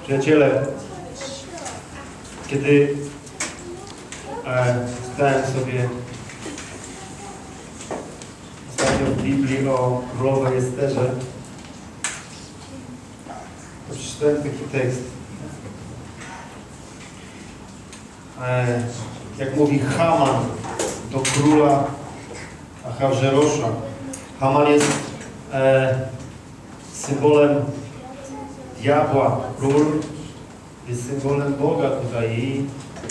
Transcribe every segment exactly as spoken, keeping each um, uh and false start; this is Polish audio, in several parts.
Przyjaciele, kiedy e, czytałem sobie ostatnio w Biblii o królowej Esterze, to przeczytałem taki tekst. E, jak mówi Haman do króla Ahaswerosza. Haman jest e, symbolem diabła, król jest symbolem Boga tutaj i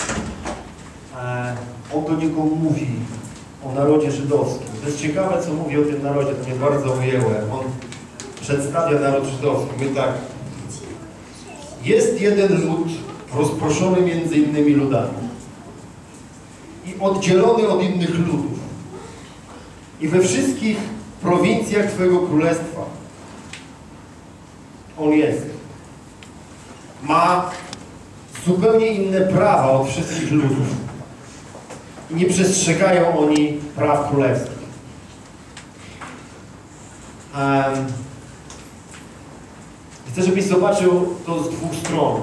e, on do niego mówi o narodzie żydowskim. To jest ciekawe, co mówi o tym narodzie, to mnie bardzo ujęło. On przedstawia naród żydowski. Mówi tak: jest jeden lud rozproszony między innymi ludami i oddzielony od innych ludów. I we wszystkich prowincjach Twojego Królestwa on jest. Ma zupełnie inne prawa od wszystkich ludów. I nie przestrzegają oni praw królewskich. Um, chcę, żebyś zobaczył to z dwóch stron.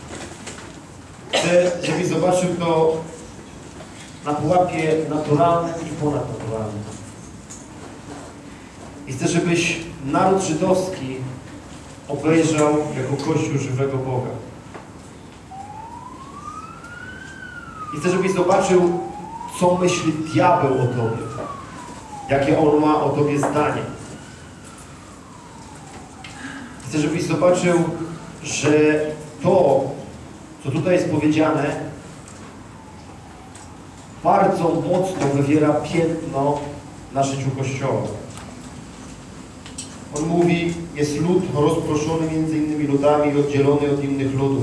Chcę, żebyś zobaczył to na pułapie naturalnym i ponadnaturalnym. I chcę, żebyś naród żydowski obejrzał jako Kościół żywego Boga. I chcę, żebyś zobaczył, co myśli diabeł o Tobie. Jakie on ma o Tobie zdanie. Chcę, żebyś zobaczył, że to, co tutaj jest powiedziane, bardzo mocno wywiera piętno na życiu Kościoła. On mówi, jest lud rozproszony między innymi ludami i oddzielony od innych ludów.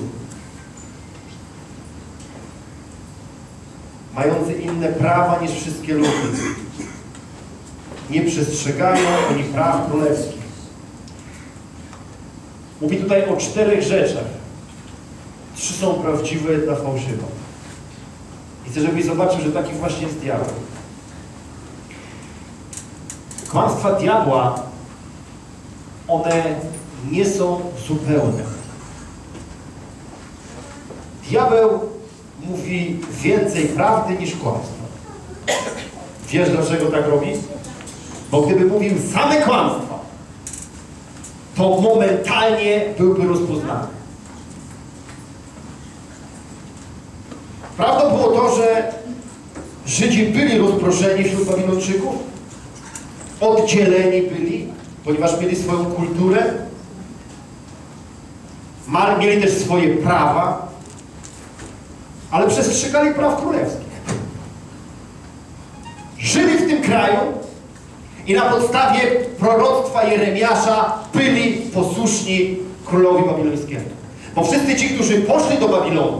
Mający inne prawa niż wszystkie ludy. Nie przestrzegają oni praw królewskich. Mówi tutaj o czterech rzeczach. Trzy są prawdziwe, jedna fałszywa. I chcę, żebyś zobaczył, że taki właśnie jest diabeł. Kłamstwa diabła, one nie są zupełne. Diabeł mówi więcej prawdy niż kłamstwa. Wiesz, dlaczego tak robi? Bo gdyby mówił same kłamstwa, to momentalnie byłby rozpoznany. Prawdą było to, że Żydzi byli rozproszeni wśród Babilończyków, oddzieleni byli, ponieważ mieli swoją kulturę, mieli też swoje prawa, ale przestrzegali praw królewskich. Żyli w tym kraju i na podstawie proroctwa Jeremiasza byli posłuszni królowi babilońskiemu. Bo wszyscy ci, którzy poszli do Babilonu,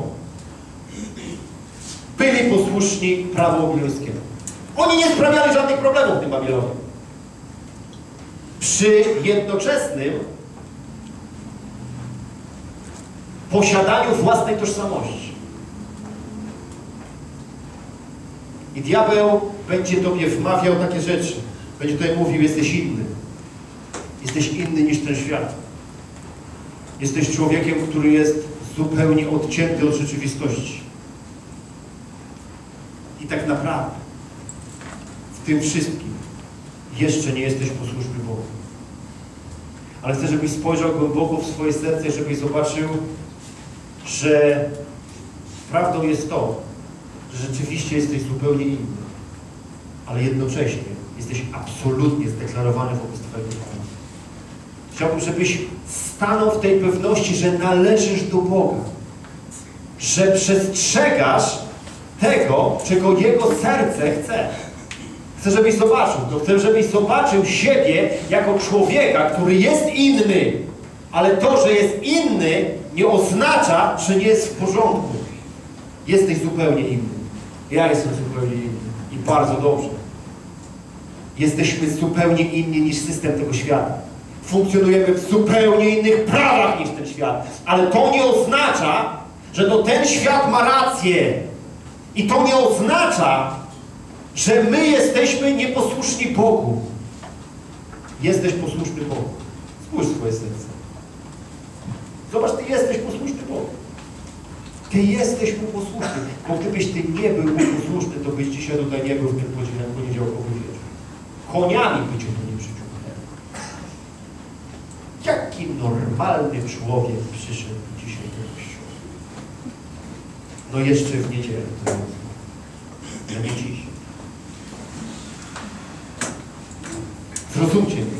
byli posłuszni prawu babilońskiemu. Oni nie sprawiali żadnych problemów w tym Babilonie. Przy jednoczesnym posiadaniu własnej tożsamości. I diabeł będzie Tobie wmawiał takie rzeczy. Będzie tutaj mówił, jesteś inny. Jesteś inny niż ten świat. Jesteś człowiekiem, który jest zupełnie odcięty od rzeczywistości. I tak naprawdę w tym wszystkim jeszcze nie jesteś posłuszny Bogu. Ale chcę, żebyś spojrzał głęboko w swoje serce, żebyś zobaczył, że prawdą jest to, że rzeczywiście jesteś zupełnie inny, ale jednocześnie jesteś absolutnie zdeklarowany wobec Twojego Pana. Chciałbym, żebyś stanął w tej pewności, że należysz do Boga, że przestrzegasz tego, czego Jego serce chce. Chcę, żebyś zobaczył to. Chcę, żebyś zobaczył siebie jako człowieka, który jest inny. Ale to, że jest inny, nie oznacza, że nie jest w porządku. Jesteś zupełnie inny. Ja jestem zupełnie inny. I bardzo dobrze. Jesteśmy zupełnie inni niż system tego świata. Funkcjonujemy w zupełnie innych prawach niż ten świat. Ale to nie oznacza, że to ten świat ma rację. I to nie oznacza, że my jesteśmy nieposłuszni Bogu. Jesteś posłuszny Bogu. Spójrz w swoje serce. Zobacz, Ty jesteś posłuszny Ty jesteś Mu posłuszny, bo gdybyś Ty nie był Mu posłuszny, to byś dzisiaj tutaj nie był w tym poniedziałkowy wieczór. Koniami by Cię tu nie przyciągnęli. Jaki normalny człowiek przyszedł dzisiaj do kościoła? No jeszcze w niedzielę. A nie dziś. Zrozumcie mnie.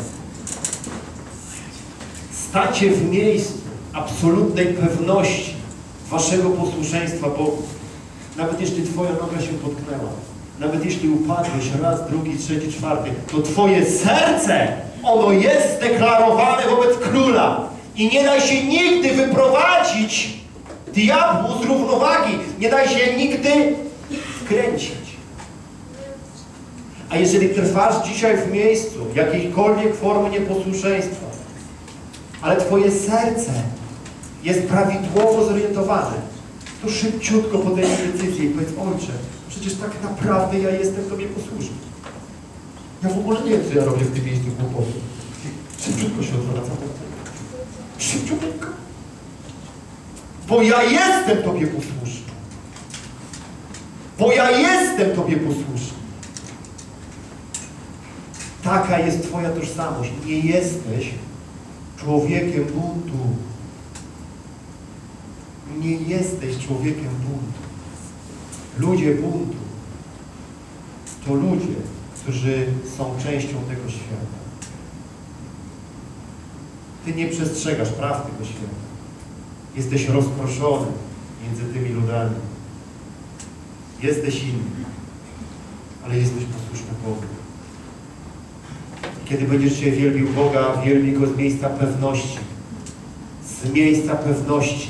Stacie w miejscu absolutnej pewności waszego posłuszeństwa, bo nawet jeśli twoja noga się potknęła, nawet jeśli upadłeś raz, drugi, trzeci, czwarty, to twoje serce, ono jest zdeklarowane wobec króla i nie daj się nigdy wyprowadzić diabłu z równowagi, nie daj się nigdy wkręcić. A jeżeli trwasz dzisiaj w miejscu jakiejkolwiek formy nieposłuszeństwa, ale twoje serce jest prawidłowo zorientowane, to szybciutko podejmij decyzję i powiedz: Ojcze, przecież tak naprawdę ja jestem Tobie posłuszny. Ja w ogóle nie wiem, co ja robię w tym miejscu głupoty. Szybciutko się odwracam. Szybciutko. Bo ja jestem Tobie posłuszny. Bo ja jestem Tobie posłuszny. Taka jest Twoja tożsamość. Nie jesteś człowiekiem buntu. Nie jesteś człowiekiem buntu. Ludzie buntu to ludzie, którzy są częścią tego świata. Ty nie przestrzegasz praw tego świata. Jesteś rozproszony między tymi ludami. Jesteś inny, ale jesteś posłuszny Bogu. Kiedy będziesz się wielbił Boga, wielbi Go z miejsca pewności. Z miejsca pewności.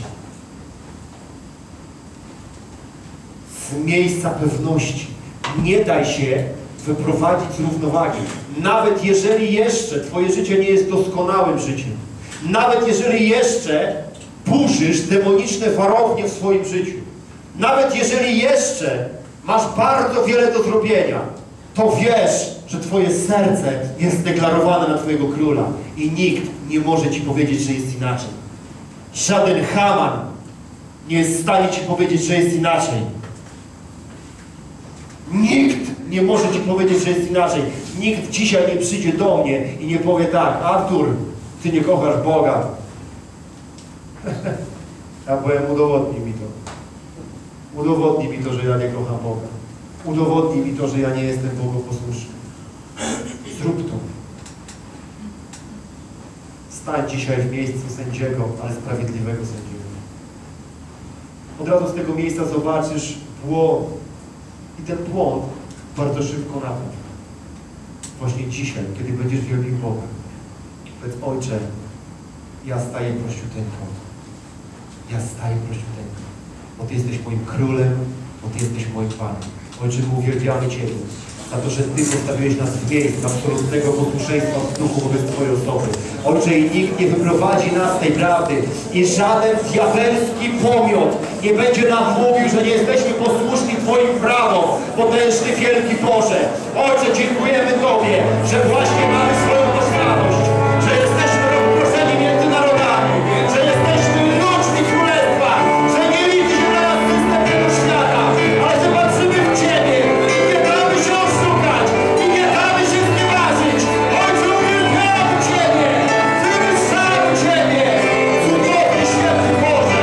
Z miejsca pewności. Nie daj się wyprowadzić z równowagi. Nawet jeżeli jeszcze Twoje życie nie jest doskonałym życiem. Nawet jeżeli jeszcze burzysz demoniczne warownie w swoim życiu. Nawet jeżeli jeszcze masz bardzo wiele do zrobienia, to wiesz, że Twoje serce jest deklarowane na Twojego Króla i nikt nie może Ci powiedzieć, że jest inaczej. Żaden Haman nie jest w stanie Ci powiedzieć, że jest inaczej. Nikt nie może Ci powiedzieć, że jest inaczej. Nikt dzisiaj nie przyjdzie do mnie i nie powie tak: Artur, Ty nie kochasz Boga. Ja powiem: udowodnij mi to. Udowodnij mi to, że ja nie kocham Boga. Udowodnij mi to, że ja nie jestem Bogu posłuszny. Zrób to. Stań dzisiaj w miejscu sędziego, ale sprawiedliwego sędziego. Od razu z tego miejsca zobaczysz błąd. I ten błąd bardzo szybko napraw. Właśnie dzisiaj, kiedy będziesz wielbił Boga, powiedz: Ojcze, ja staję prościuteńko. Ja staję prościuteńko. Bo Ty jesteś moim królem, bo Ty jesteś moim Panem. Ojcze, my uwielbiamy Ciebie za to, że Ty postawiłeś nas w miejscu absolutnego posłuszeństwa w duchu wobec Twojej osoby. Ojcze, i nikt nie wyprowadzi nas z tej prawdy i żaden diabelski pomiot nie będzie nam mówił, że nie jesteśmy posłuszni Twoim prawom, potężny, wielki Boże. Ojcze, dziękujemy Tobie, że właśnie mamy swoją tożsamość, że jesteśmy rozproszeni między narodami, że jesteśmy ludźmi Królestwa, że nie liczy się na nas system tego świata, ale że patrzymy w Ciebie i nie damy się oszukać i nie damy się znieważyć. Ojcze, uwielbiamy Ciebie, wywyższamy Ciebie, cudowny, święty Boże.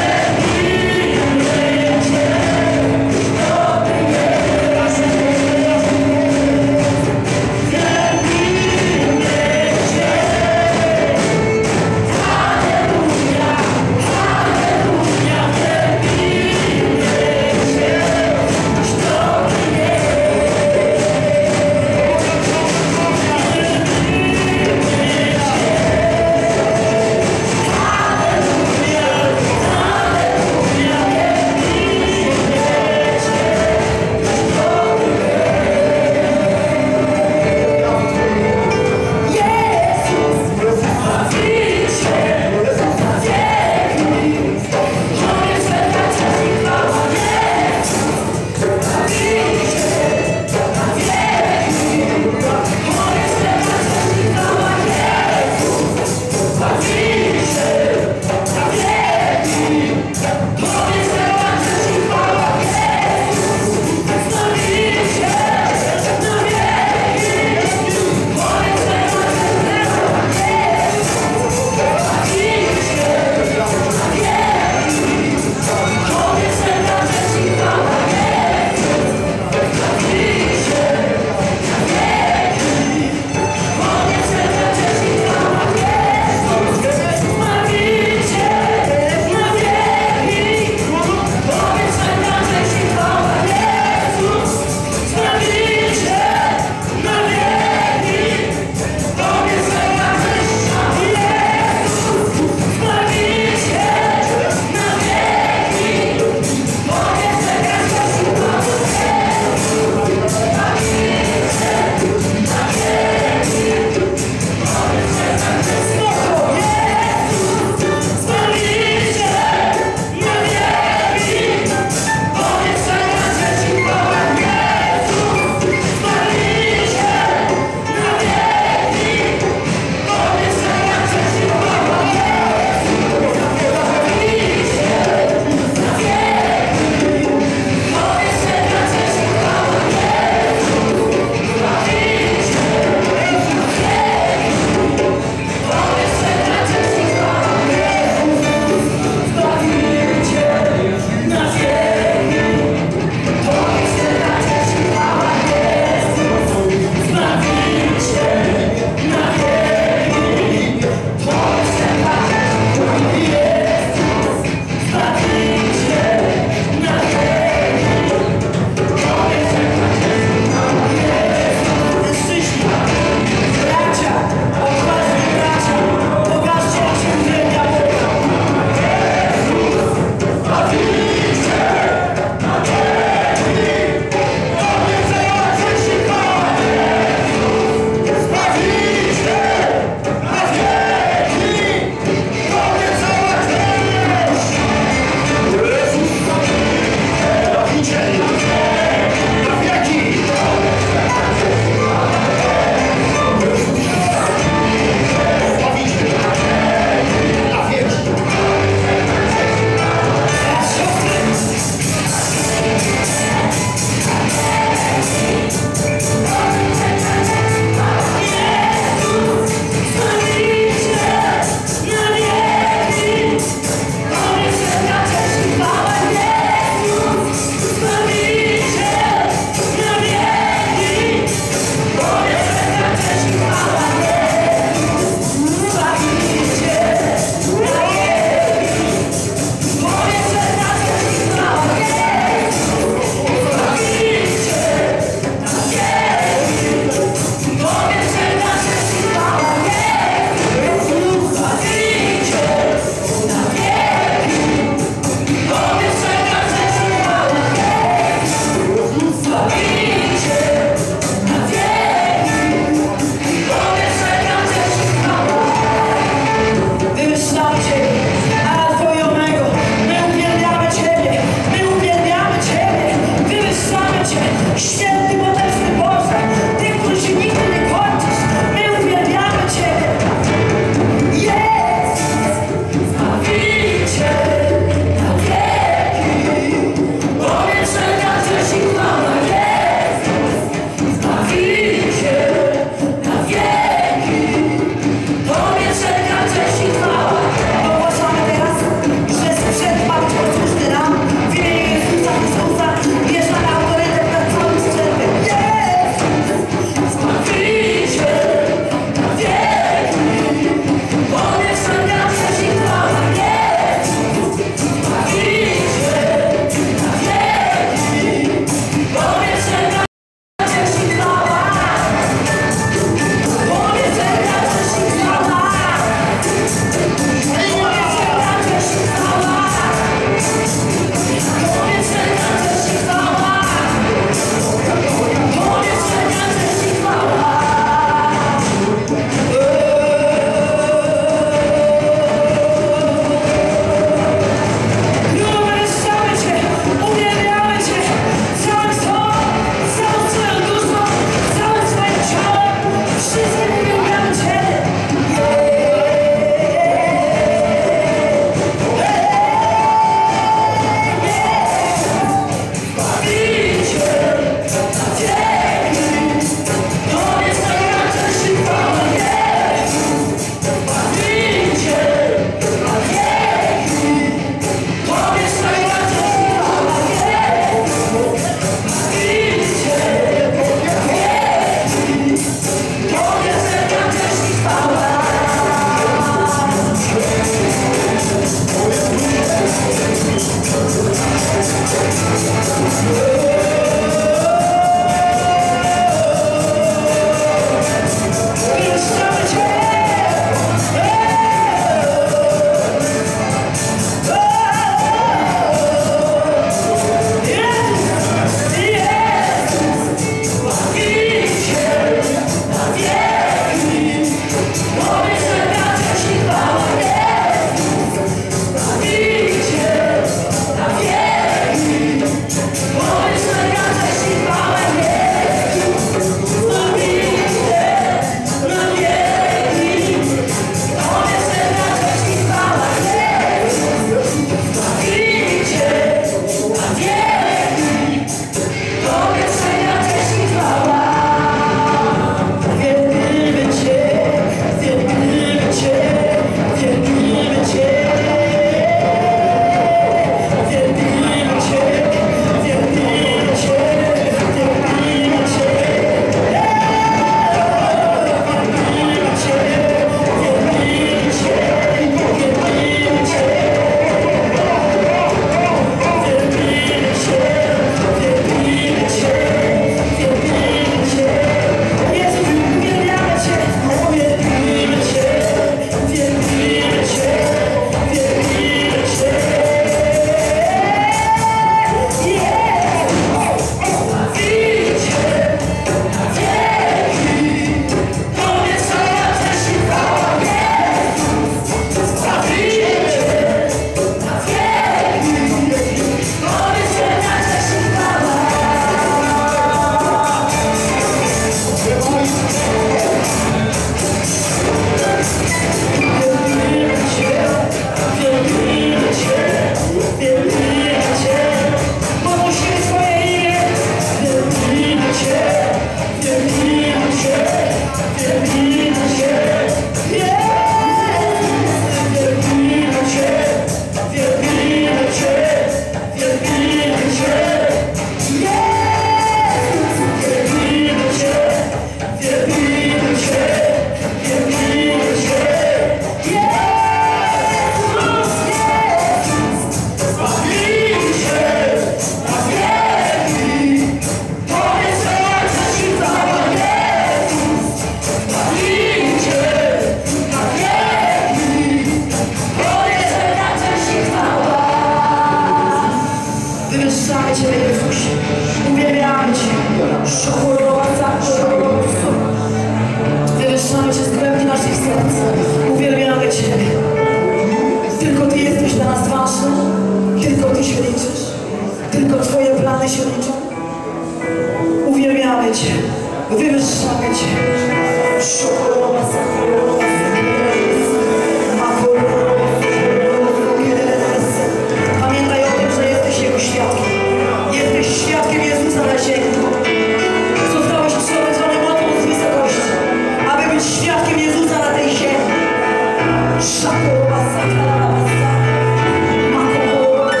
świadkiem Jezusa na tej ziemi. Szakowa, sakala, makowa,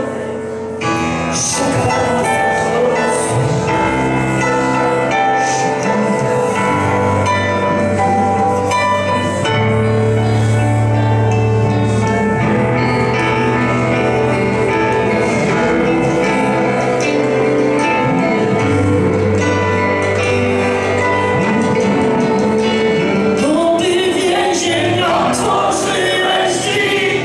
szakala, Bo Ty więzień otworzyłeś drzwi.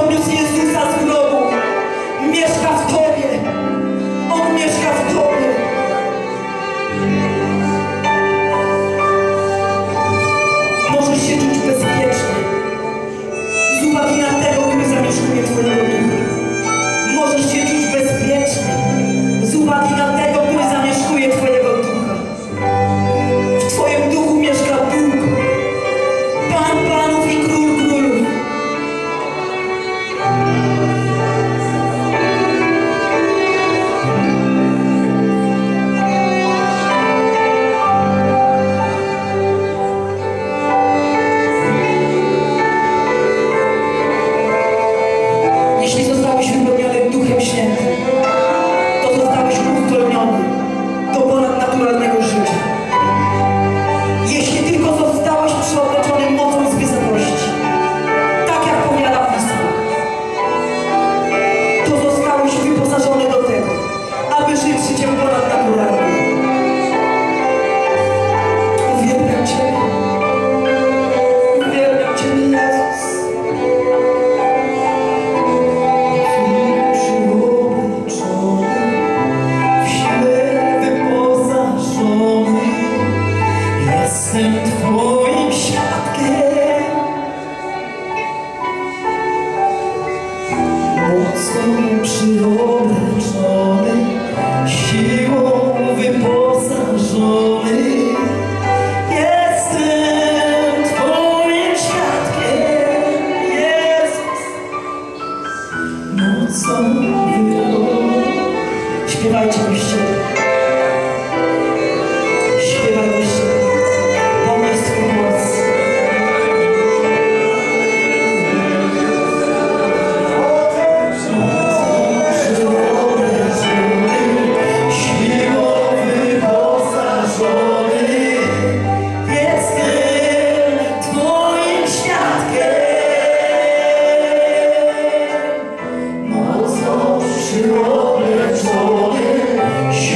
podniósł Jezusa z grobu. Mieszka w Tobie. On mieszka w Tobie. Możesz się czuć bezpiecznie z uwagi na tego, który zamieszkuje Twojego ducha. Możesz się czuć bezpiecznie z uwagi na tego, który zamieszkuje Twojego ducha. W Twoim duchu mieszka Bóg, Pan Panów i Król Królów. Jeśli zostałeś wypełniony Duchem Świętym, to zostałeś uzdolniony do ponadnaturalnego życia. Jeśli tylko zostałeś przeobleczony mocą z wysokości, tak jak powiada Pismo, to zostałeś wyposażony do tego, aby żyć życiem ponadnaturalnym. Uwielbiam Cię. Uwielbiam Cię, Jezus. Jestem Twoim świadkiem. Mocno przyobleczony, siłą wyposażony. Jestem Twoim świadkiem, Jezus. Mocno wyposażony. Śpiewajcie Kościele. Śpiewaj Kościele. Podnieś swój głos. Siłą wyposażony. Jestem Twoim świadkiem. Mocno przyobleczony.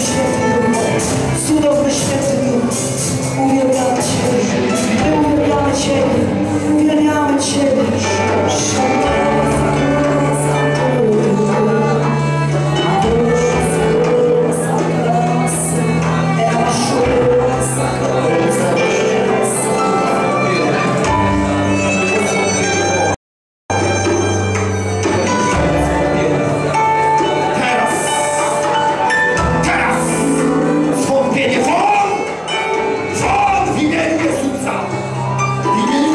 święty Duchu, cudowny święty Duchu, uwielbiamy Ciebie, my uwielbiamy Ciebie, uwielbiamy Ciebie. W imieniu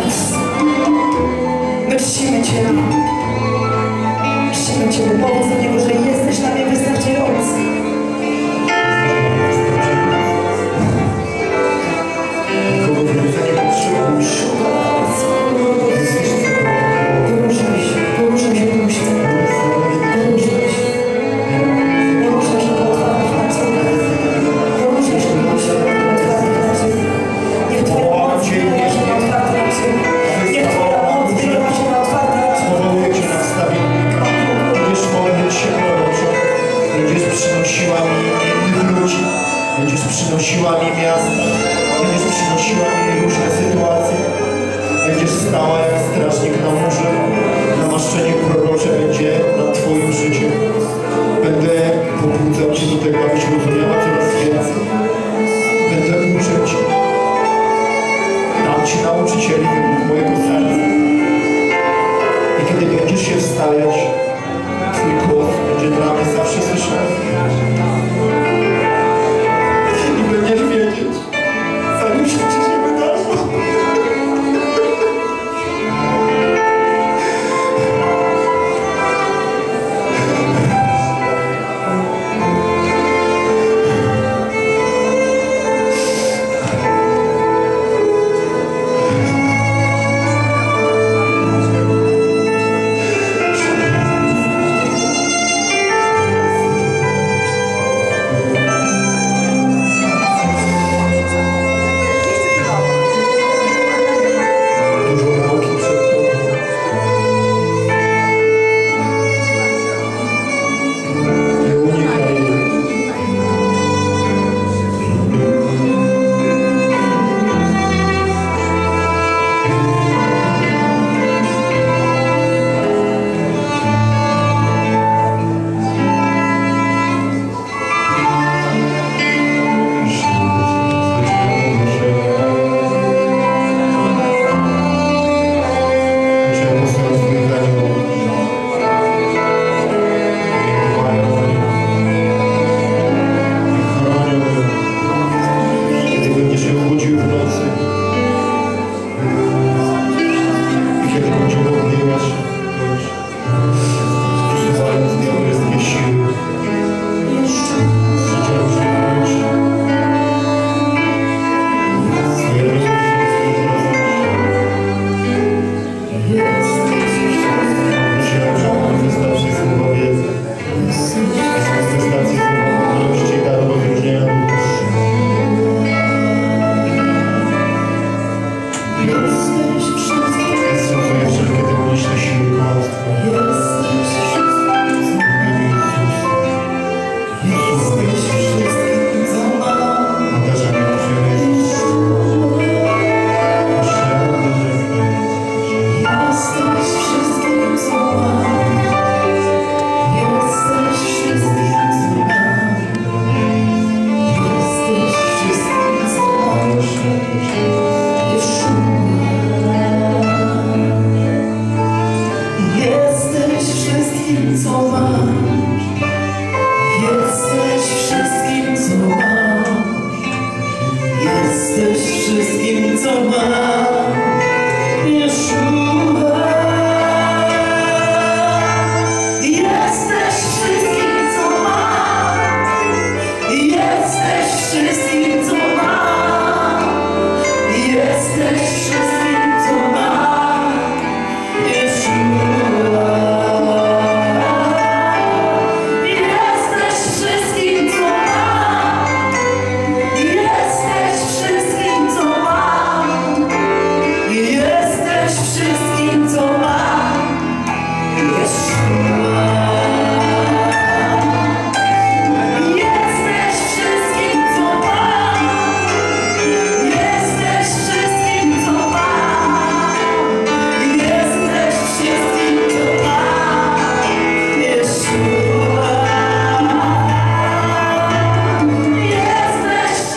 nas. My czcimy Cię. Czcimy Cię, bo powód do niego, że jesteś dla mnie wystarczający. Nikogo więcej nie potrzebujesz. Poruszaj się, poruszaj się tu się. Poruszaj się. Poruszaj się po otwartych placach. Poruszaj się tu się po otwartych placach. Niech Twoja moc wylewa się na otwartych placach. Niech Twoja moc wylewa się na otwartych placach. Powołuję Cię na wstawiennika. Będziesz modlić się proroczo. Będziesz przynosiła mi innych ludzi. Będziesz przynosiła mi miasta. Będziesz przynosiła mi różne sytuacje. Będziesz stała jak strażnik na murze. Namaszczenie prorocze będzie nad Twoim życiem. Będę pobudzał Cię do tego, abyś rozumiała coraz więcej. Będę uczył Cię. Dam Ci nauczycieli według mojego serca. I kiedy będziesz się wstawiać, Twój głos będzie dla mnie zawsze słyszany. I będziesz wiedzieć, zanim się Ci nie wydarzy.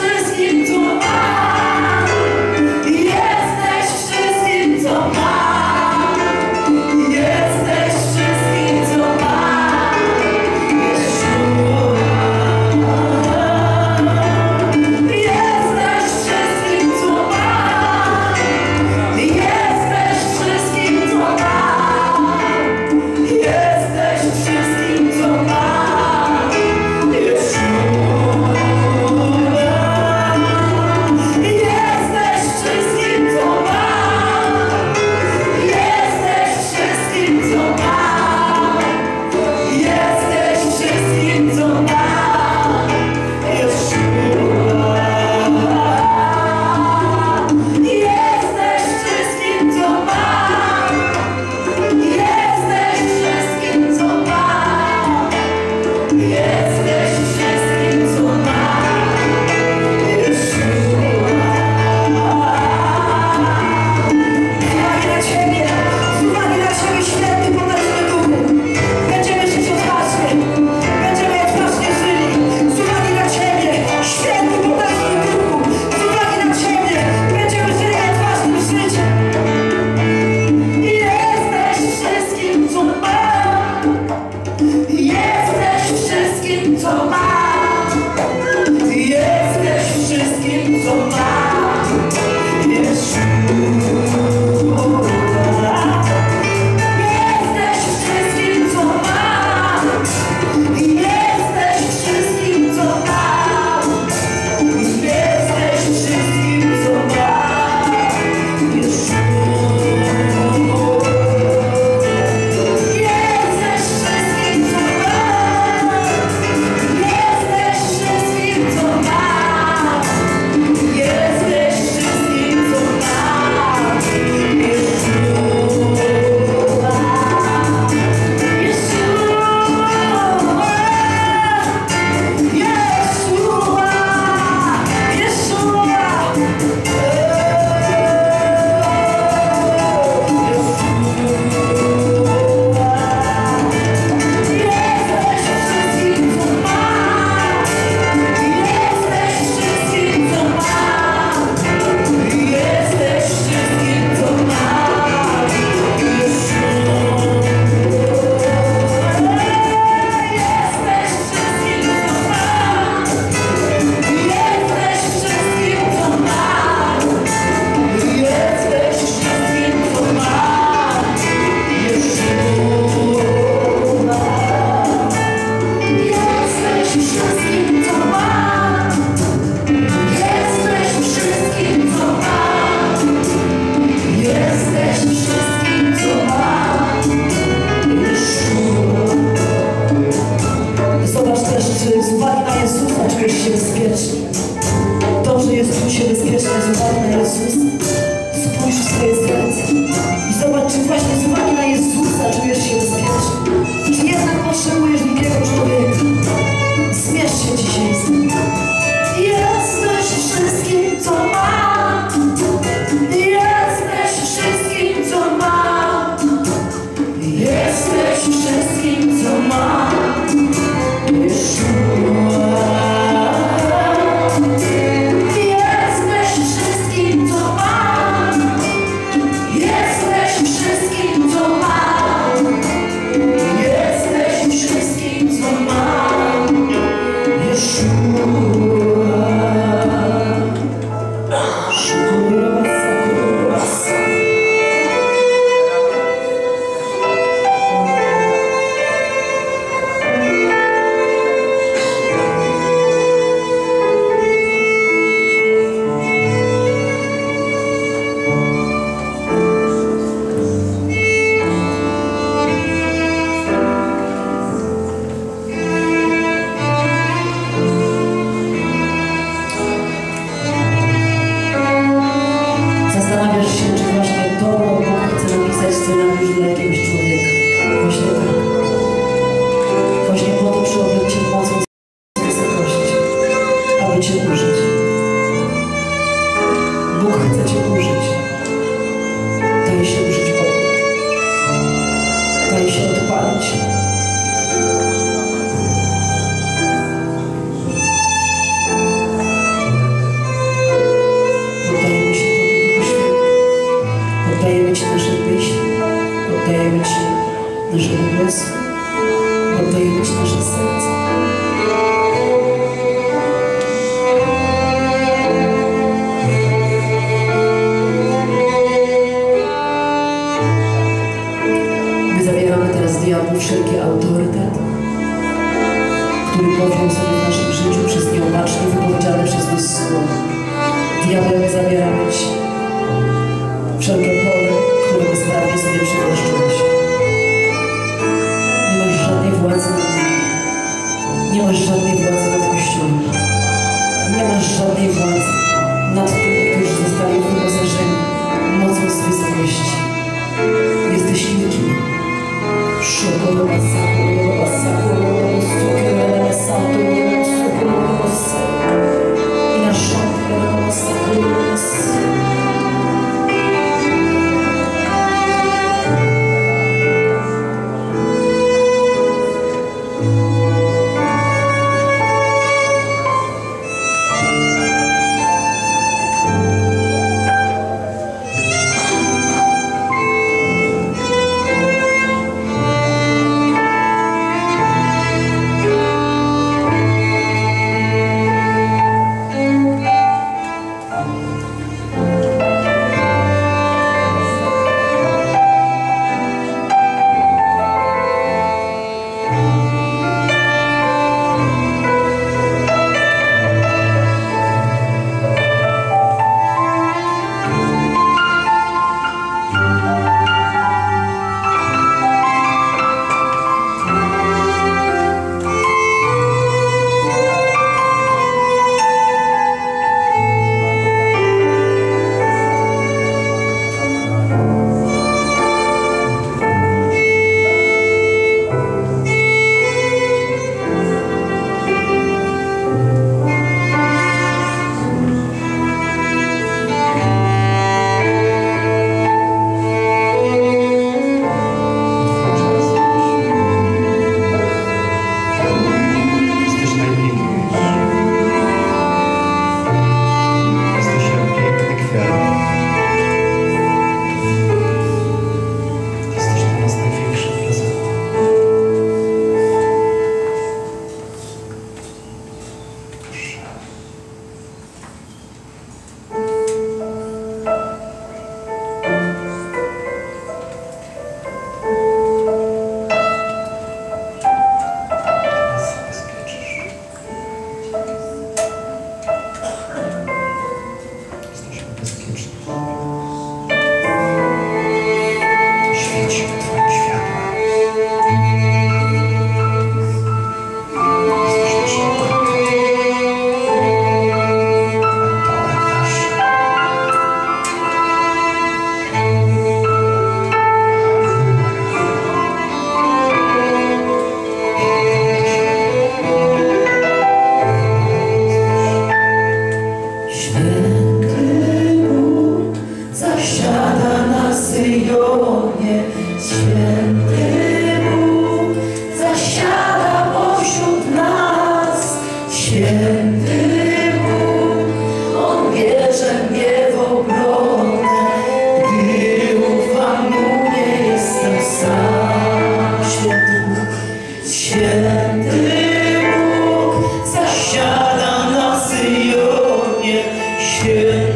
Jesteś wszystkim, co mam. daje się użyć Bogu. Daje się odpalić. Poddajemy się Tobie, Duchu Święty. Poddajemy Ci nasze myśli. Poddajemy Ci naszego głosu. Poddajemy Ci nasze serce. Diabłu wszelki autorytet, który powziął sobie w naszym życiu przez nieobacznie wypowiedziane przez nas słowa. Diabeł zabieramy Ci wszelkie pole, które bezprawnie sobie przywłaszczyłeś. Nie masz żadnej władzy nad nami. Nie masz żadnej władzy nad Kościołem. Nie masz żadnej władzy nad tymi, którzy zostali wyposażeni mocą swej zamości. Jesteś nikim. Szokolo masaku, masaku, sukero masaku, sukero masaku, i na szokolo masaku, masaku.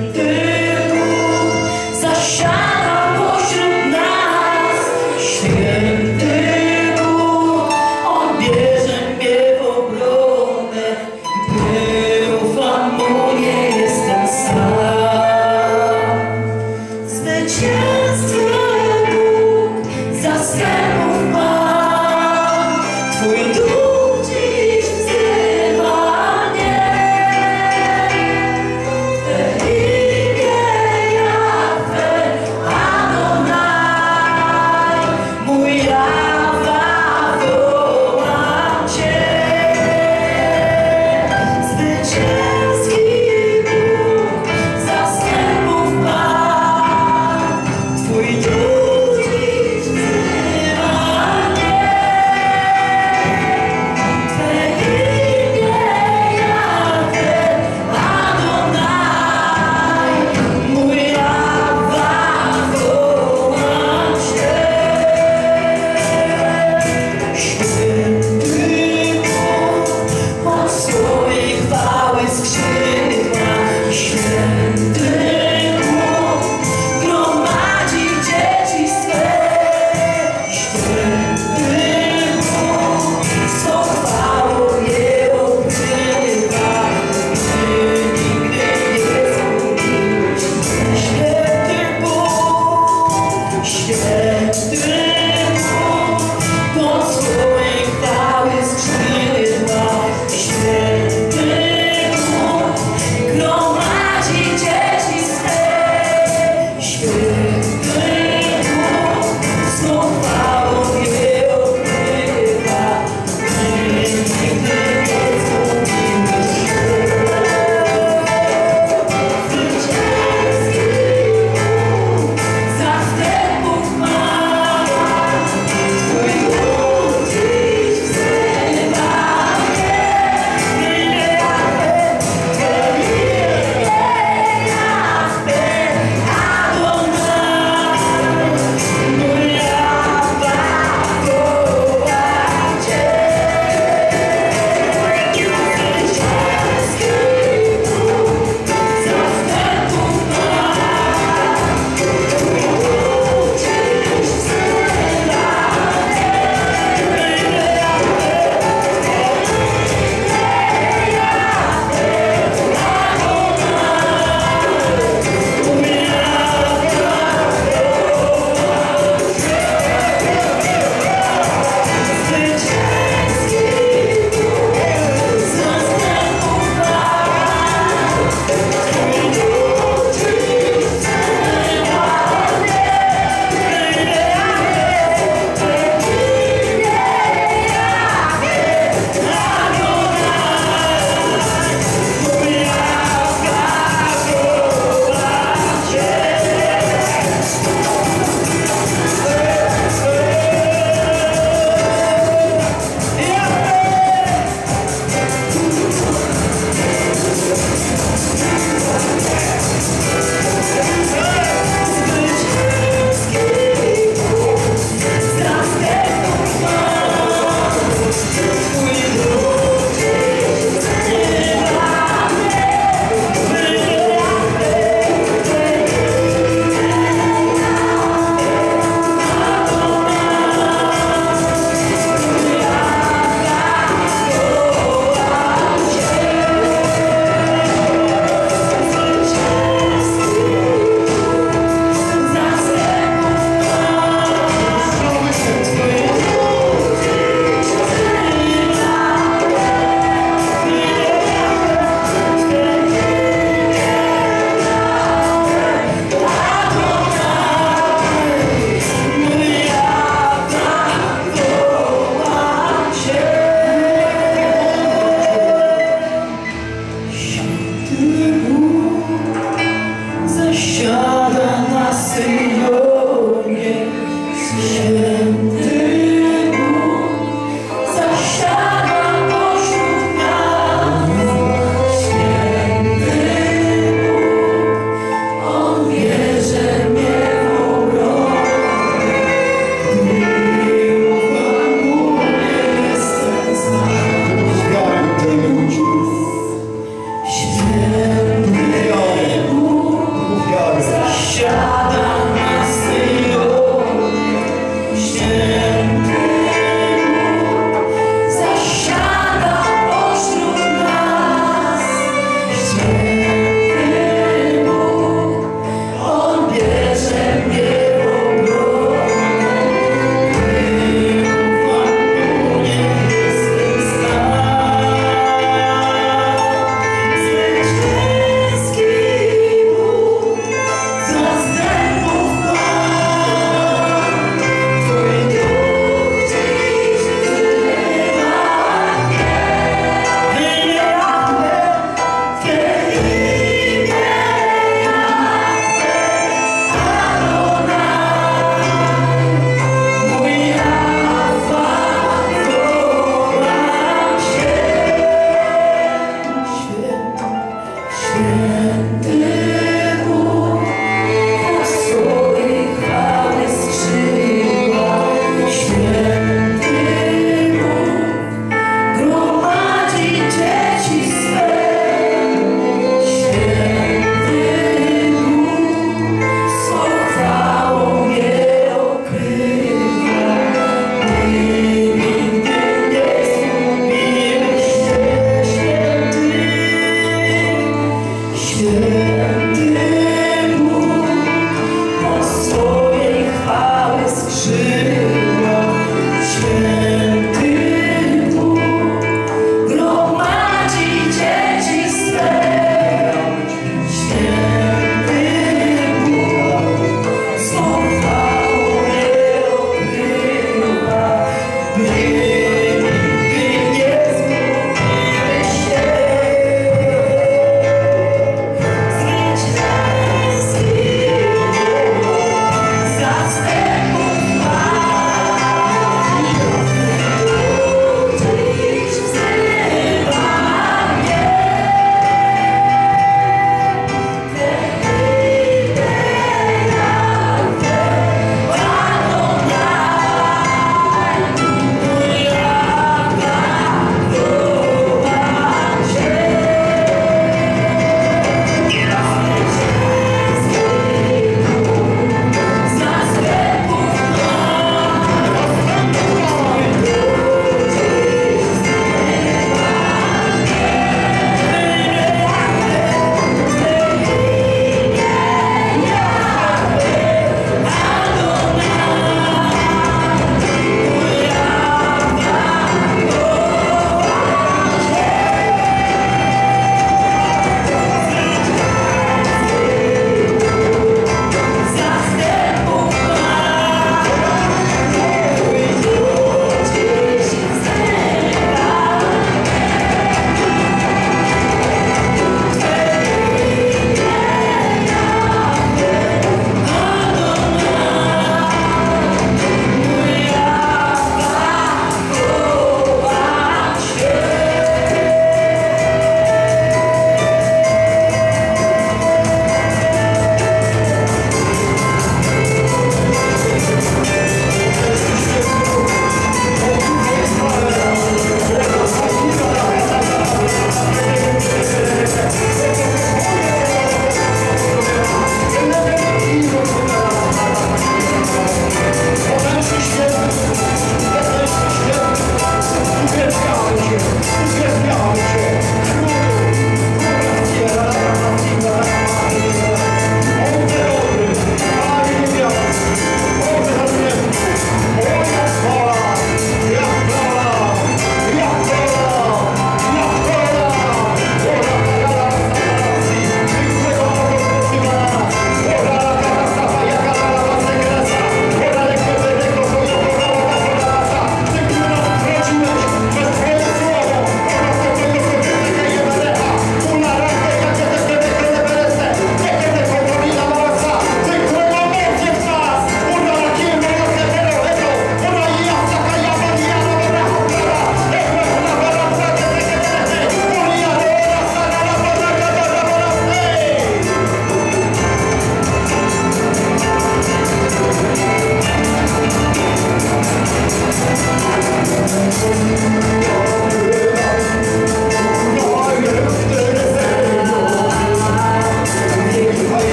Święty Bóg zasiada pośród nas. Święty Twój duch dziś wzywa mnie. Twe imię Jahwe, Adonai, mój Abba, wołam Cię. Święty Bóg, od swojej chwały skrzydła. Święty Bóg, gromadzi Cię.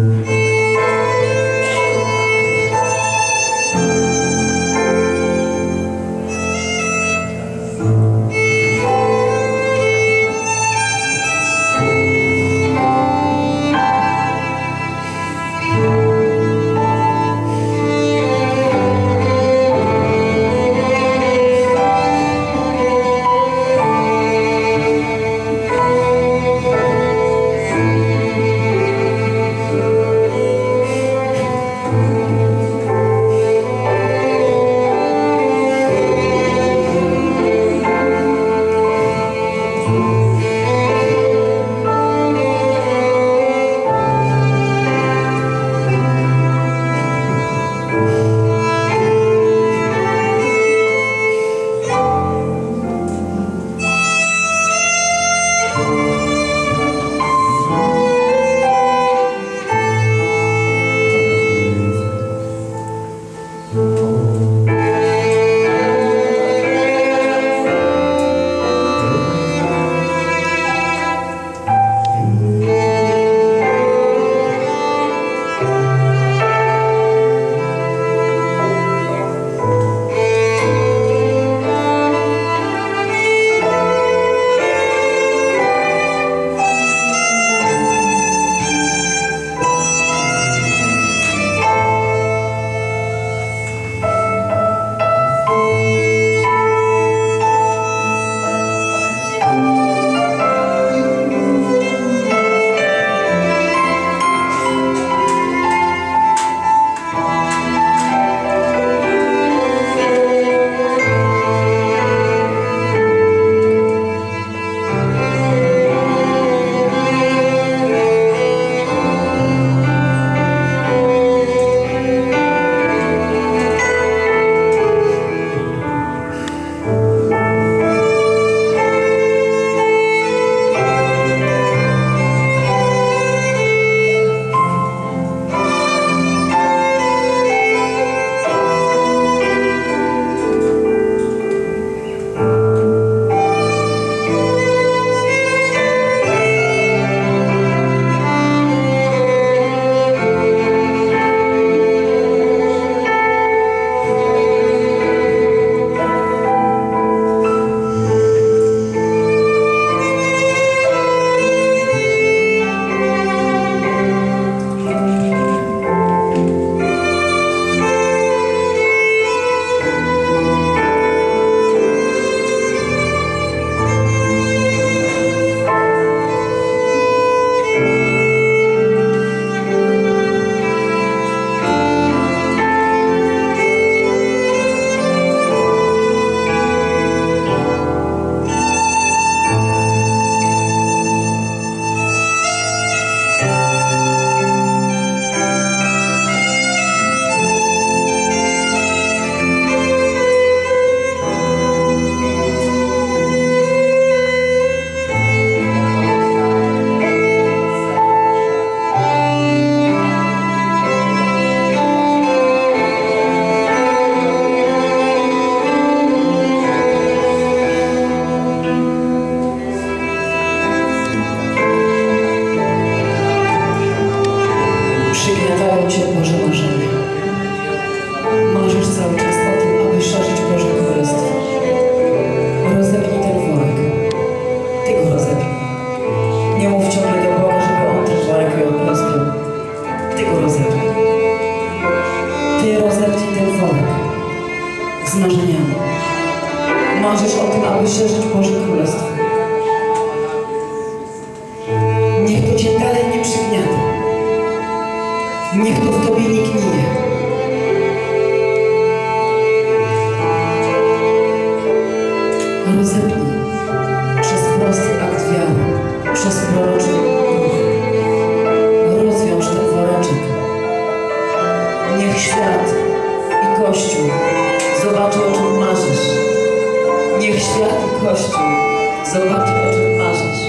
marzysz o tym, aby szerzyć Boże Królestwo. Niech to Cię dalej nie przygniata. Niech to w Tobie nie gnije. Rozepnij przez prosty akt wiary, przez proroczy ruch. Rozwiąż ten woreczek. Niech świat i Kościół zobaczą, o czym marzysz. Niech świat i Kościół zobaczą, o czym marzysz.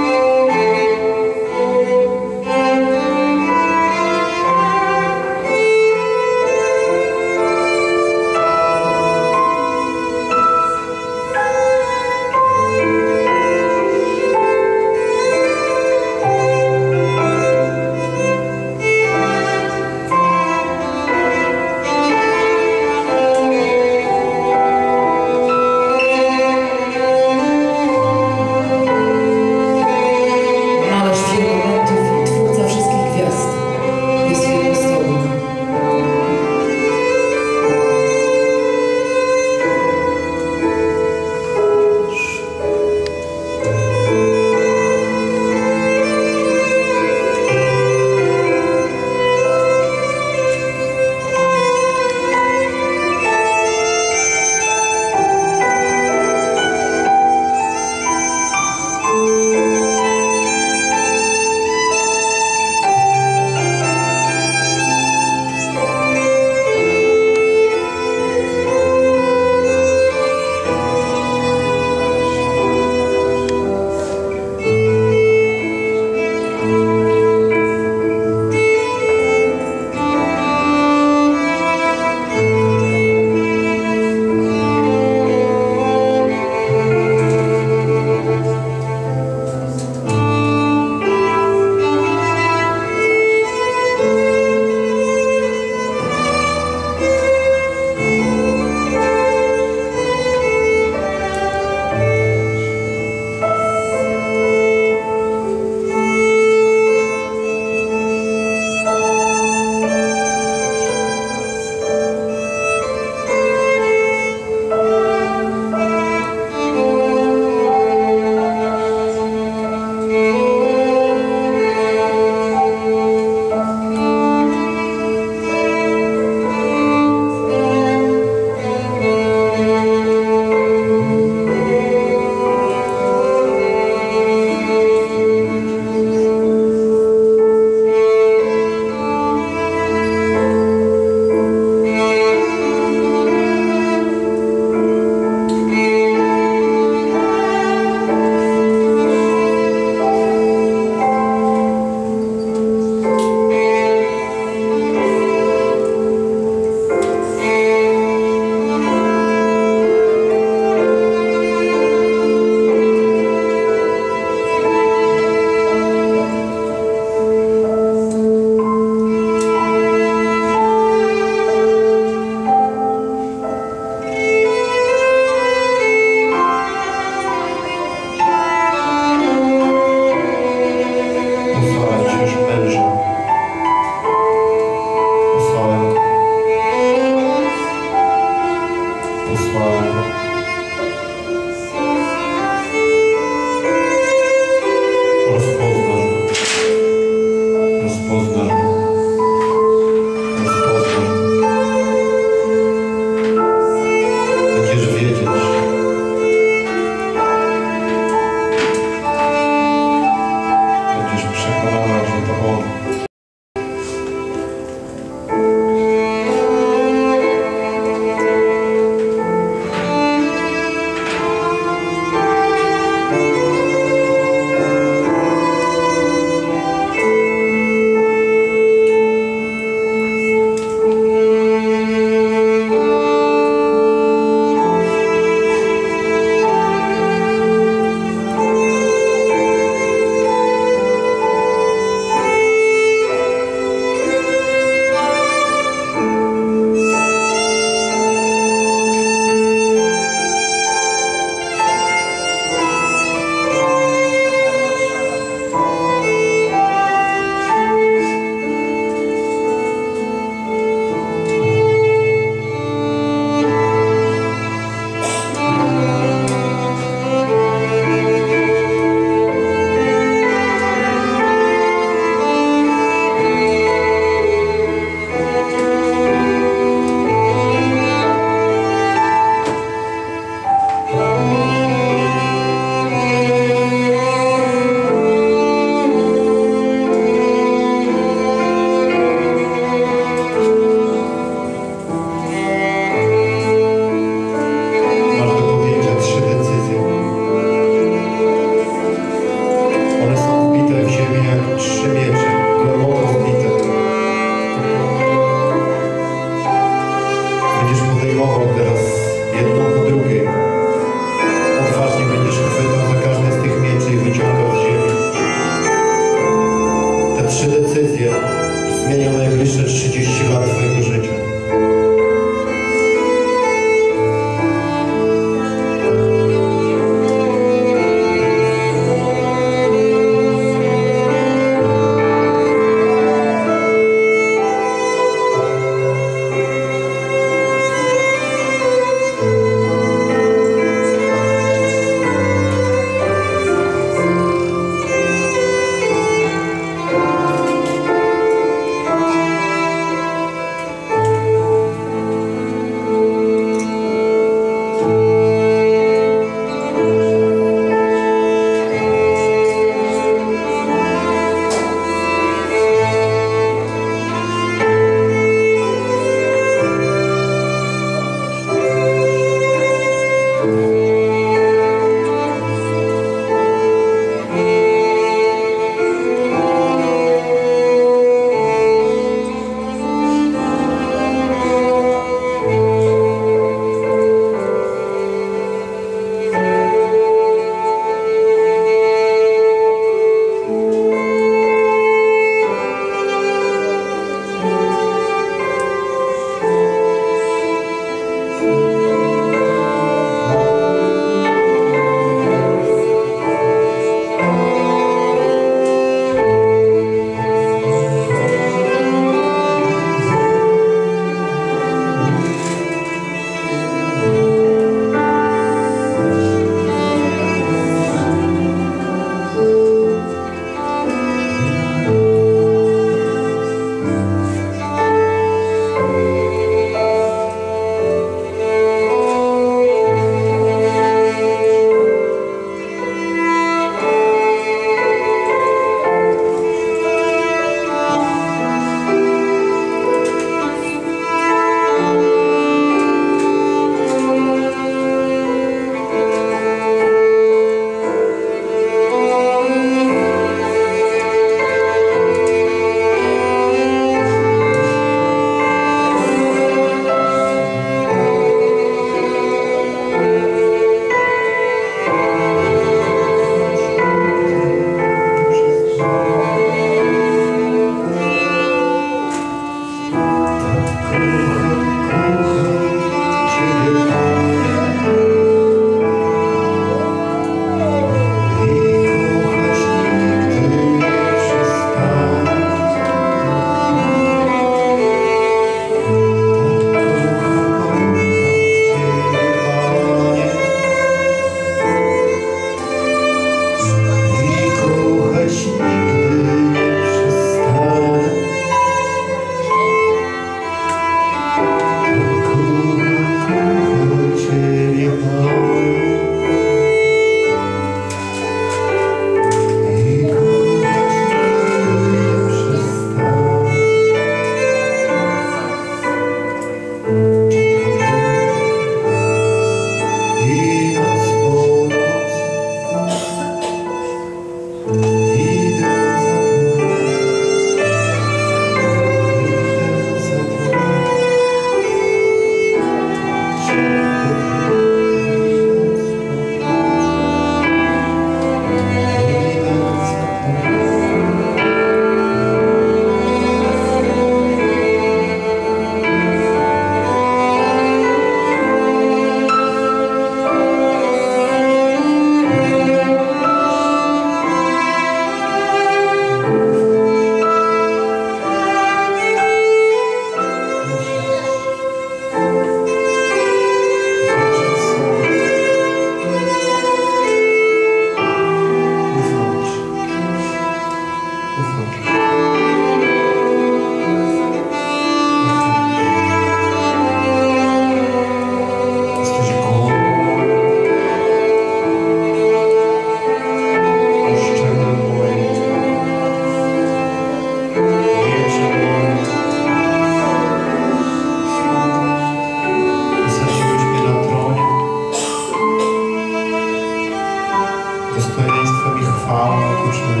dostojeństwem i chwałą otoczyłeś.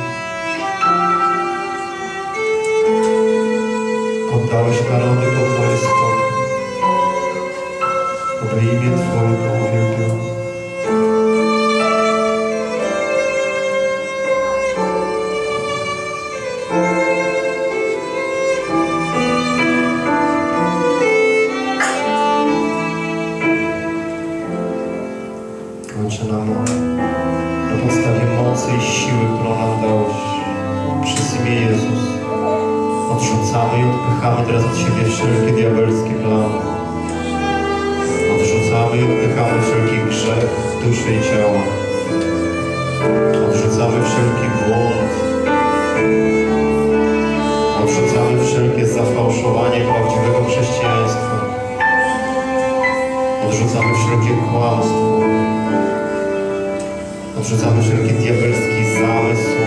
Poddałeś narody pod moje stopy, aby imię Twoje było uwielbione. Ojcze, na, na podstawie mocy i siły, którą nam dałeś przez imię Jezus, odrzucamy i odpychamy teraz od siebie wszelkie diabelskie plany. Odrzucamy i odpychamy wszelki grzech duszy i ciała. Odrzucamy wszelki błąd. Odrzucamy wszelkie zafałszowanie prawdziwego chrześcijaństwa. Odrzucamy wszelkie kłamstwo. Odrzucamy wszelki diabelski zamysł,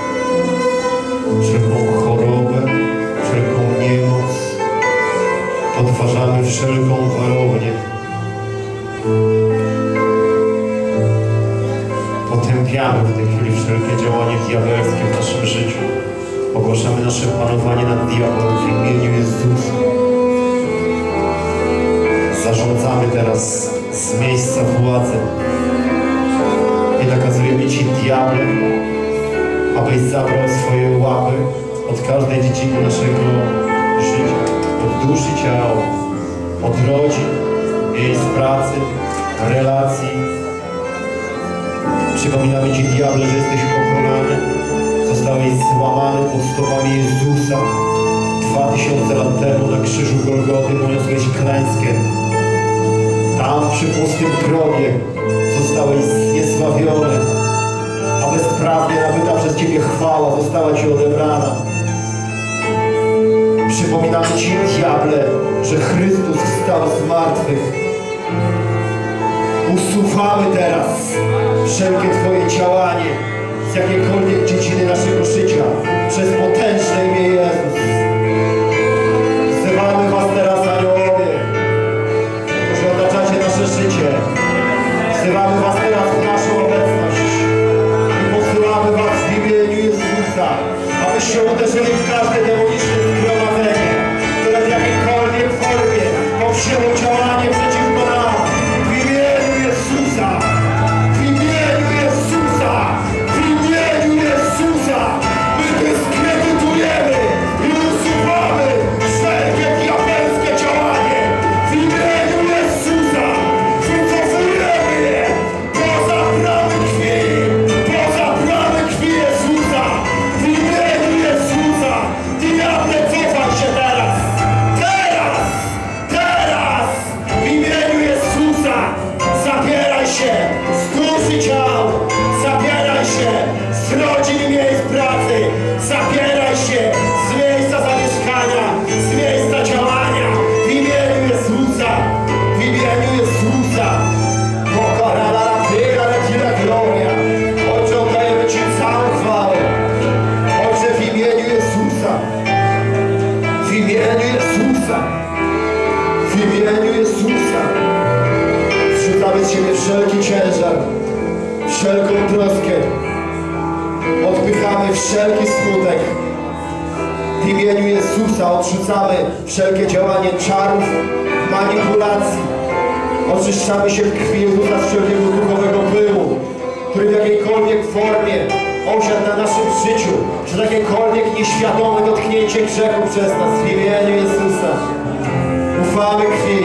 wszelką chorobę, wszelką niemoc. Podważamy wszelką warownię. Potępiamy w tej chwili wszelkie działanie diabelskie w naszym życiu. Ogłaszamy nasze panowanie nad diabłem w imieniu Jezusa. Zarządzamy teraz z miejsca władzy i nakazujemy Ci, diable, abyś zabrał swoje łapy od każdej dziedziny naszego życia, od duszy i ciała, od rodzin, miejsc pracy, relacji. Przypominamy Ci, diable, że jesteś pokonany, zostałeś złamany pod stopami Jezusa. Dwa tysiące lat temu na krzyżu Golgoty poniosłeś klęskę. Tam przy pustym grobie zostałeś zniesławiony, a bezprawnie nabyta przez Ciebie chwała została Ci odebrana. Przypominamy Ci, diable, że Chrystus wstał z martwych. Usuwamy teraz wszelkie Twoje działanie z jakiejkolwiek dziedziny naszego życia przez potężne imię Jezus. Wzywamy Was teraz, aniołowie, którzy otaczacie nasze życie. Wzywamy Was teraz w naszą obecność i posyłamy Was w imieniu Jezusa, abyście uderzyli w każde demoniczne zgromadzenie, które w jakiejkolwiek formie powzięło działanie przeciwko nam. W imieniu Jezusa! W imieniu Jezusa! W imieniu Jezusa! My dyskredytujemy i usuwamy wszelkie diabelskie działanie. W imieniu Jezusa! Wycofujemy je poza bramy krwi! Poza bramy krwi Jezusa! W imieniu Jezusa! Diable, cofaj się teraz! Teraz! Teraz! W imieniu Jezusa! Zabieraj się z duszy ciał! Zabieraj się z rodzin i miejsc pracy! Zabieraj się z miejsca zamieszkania! Z miejsca działania! W imieniu Jezusa! W imieniu Jezusa! Pokorana la piega lecina gloria! Ojcze, oddajemy Ci całą chwałę! Ojcze, w imieniu Jezusa! W imieniu Jezusa! W imieniu Jezusa! Zrzucamy z siebie wszelki ciężar, wszelką troskę. Odpychamy wszelki smutek. W imieniu Jezusa odrzucamy wszelkie działanie czarów, manipulacji. Oczyszczamy się w krwi Jezusa z wszelkiego duchowego pyłu, który w jakiejkolwiek formie osiadł na naszym życiu, czy jakiekolwiek nieświadome dotknięcie grzechu przez nas. W imieniu Jezusa ufamy krwi.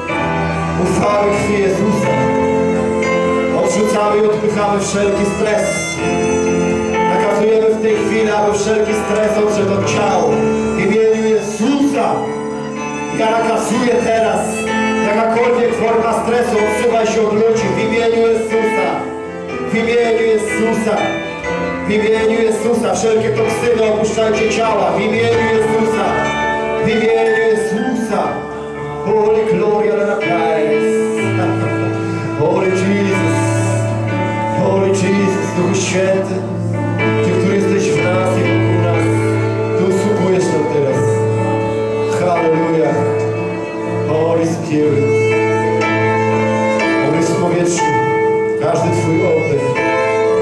Ufamy krwi Jezusa. Odrzucamy i odpychamy wszelki stres. Nakazujemy w tej chwili, aby wszelki stres odszedł od ciała. W imieniu Jezusa. Ja nakazuję teraz, jakakolwiek forma stresu odsuwa się od ludzi. W imieniu Jezusa. W imieniu Jezusa. W imieniu Jezusa. Wszelkie toksyny opuszczajcie ciała. W imieniu Jezusa. W imieniu Jezusa. Holy glory and praise. Holy Jesus. Holy Jesus. Duchu Święty. Ty, który jesteś w nas i wokół nas. Ty usługujesz nam teraz. Hallelujah. Holy Spirit. On jest w powietrzu. Każdy Twój oddech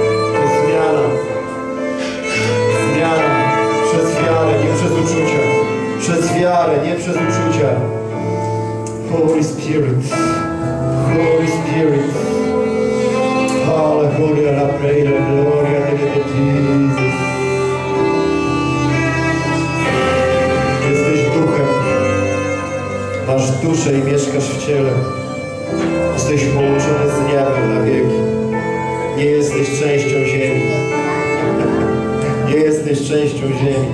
Spirit. Holy Spirit. Hallelujah, la praise, gloria to Jesus. Jesteś duchem. Masz duszę i mieszkasz w ciele. Jesteś połączony z niebem na wieki. Nie jesteś częścią ziemi. Nie jesteś częścią ziemi.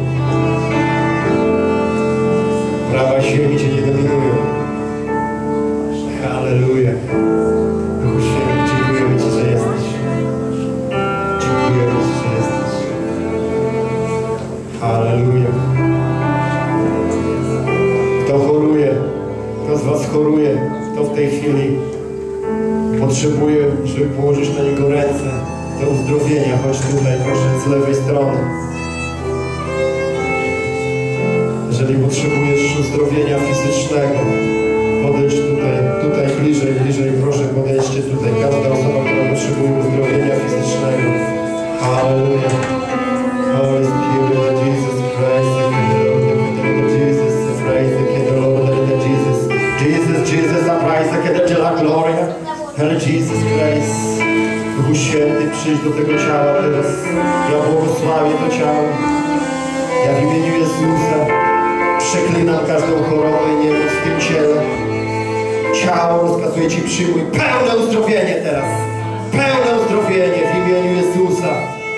Prawa ziemi cię nie dominują. Halleluja. Duchu Święty, dziękujemy Ci, że jesteś. Dziękujemy Ci, że jesteś. Halleluja. Kto choruje? Kto z Was choruje? Kto w tej chwili potrzebuje, żeby położyć na niego ręce do uzdrowienia? Chodź tutaj, proszę, z lewej strony. Jeżeli potrzebujesz uzdrowienia fizycznego, podejdź tutaj, tutaj bliżej, bliżej, proszę, podejdźcie tutaj. Każda osoba, która potrzebuje uzdrowienia fizycznego. Halleluja. Holy Spirit, Jesus Christ, Jesus, praise the Lord, Jesus. Jesus, Jesus, praise the Lord, gloria. Hell, Jesus Christ. Duchu Święty, przyjdź do tego ciała teraz. Ja błogosławię to ciało. Ja w imieniu Jezusa przeklinam każdą chorobę i niemoc w tym ciele. Ciało rozkazuje Ci, przyjmuj pełne uzdrowienie teraz. Pełne uzdrowienie w imieniu Jezusa.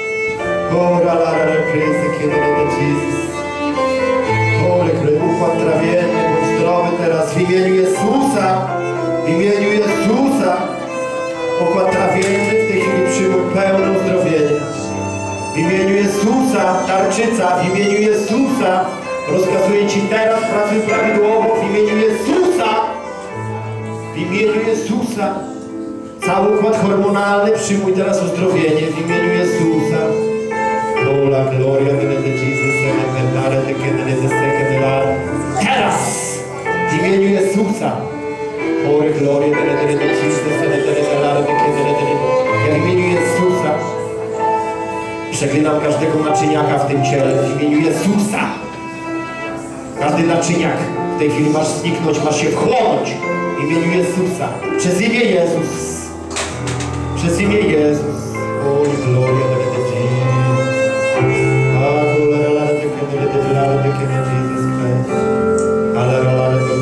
Układ trawienny, bądź zdrowy teraz w imieniu Jezusa. W imieniu Jezusa. Układ trawienny w tej chwili przyjmuj pełne uzdrowienie. W imieniu Jezusa, tarczyca, w imieniu Jezusa. Rozkazuję Ci teraz, pracuj prawidłowo w imieniu Jezusa. W imieniu Jezusa. Cały układ hormonalny przyjmuj teraz uzdrowienie w imieniu Jezusa. Ola, gloria, Jesus, teraz w imieniu Jezusa. Ore, gloria, Jesus, ja w imieniu Jezusa przeklinam każdego naczyniaka w tym ciele w imieniu Jezusa. Każdy naczyniak w tej chwili masz zniknąć, masz się wchłonąć w imieniu Jezusa. Przez imię Jezus. Przez imię Jezus. Holy gloria to the Jesus. Ah, gloria to the Jesus Christ. Hallelujah to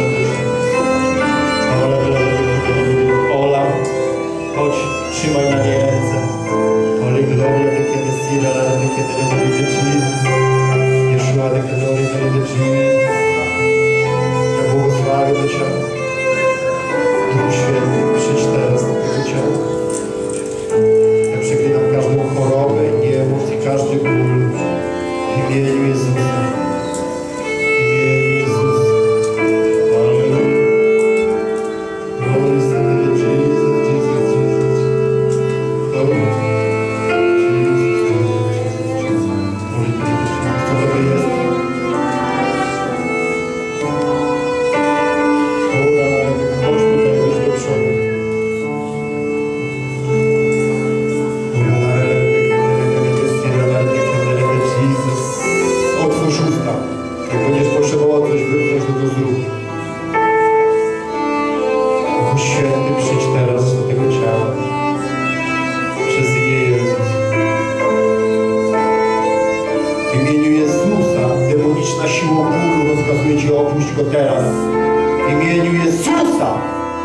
the Ola, chodź, trzymaj na nie ręce. Holy gloria to the Sira, to the Jesus. Yeshua to the gloria to the Jesus. Ja błogosławię do ciała. Duchu Święty, przyjdź teraz do tego ciała. Ja przeklinam każdą chorobę, niemoc i każdy ból w imieniu Jezusa. W imieniu Jezusa. Alleluja. Glory to the Jesus, Jesus, Jesus. Glory. Jesus, Jesus, Jesus. Glory to the Jesus. Co to jest? Chodź tutaj, weź do przodu. Otwórz usta. Jak będziesz potrzebował coś wybrać, to to zrób. Duchu Święty, przyjdź teraz do tego ciała. Przez imię Jezus. W imieniu Jezusa demoniczna siła bólu rozkazuje Ci, opuść go teraz. W imieniu Jezusa.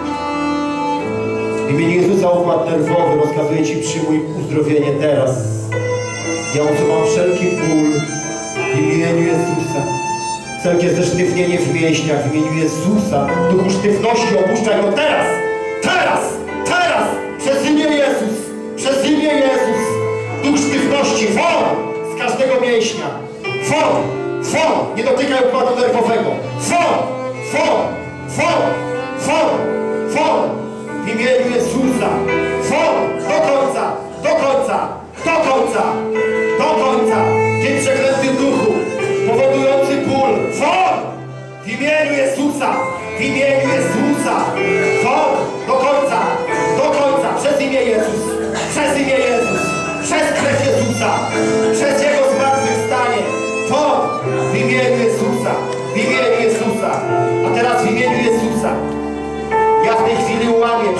W imieniu Jezusa układ nerwowy rozkazuje Ci, przyjmuj uzdrowienie teraz. Ja usuwam wszelki ból w imieniu Jezusa. Wszelkie zesztywnienie w mięśniach w imieniu Jezusa. Duchu sztywności opuszczaj go teraz. Teraz. Teraz. Przez imię Jezus. Przez imię Jezus. Duch sztywności. Won z każdego mięśnia. Won. Won. Nie dotykaj układu nerwowego. Won. Won. Won. Won. Won. W imieniu Jezusa. Won. Do końca. Do końca. Do końca. Do końca. Ty przeklęty duchu, powodujący ból. Won! W imieniu Jezusa. W imieniu Jezusa. Won! Do końca. Do końca. Przez imię Jezus. Przez imię Jezus. Przez krew Jezusa. Przez Jego zmartwychwstanie. Won! W imieniu Jezusa. W imieniu Jezusa. A teraz w imieniu Jezusa.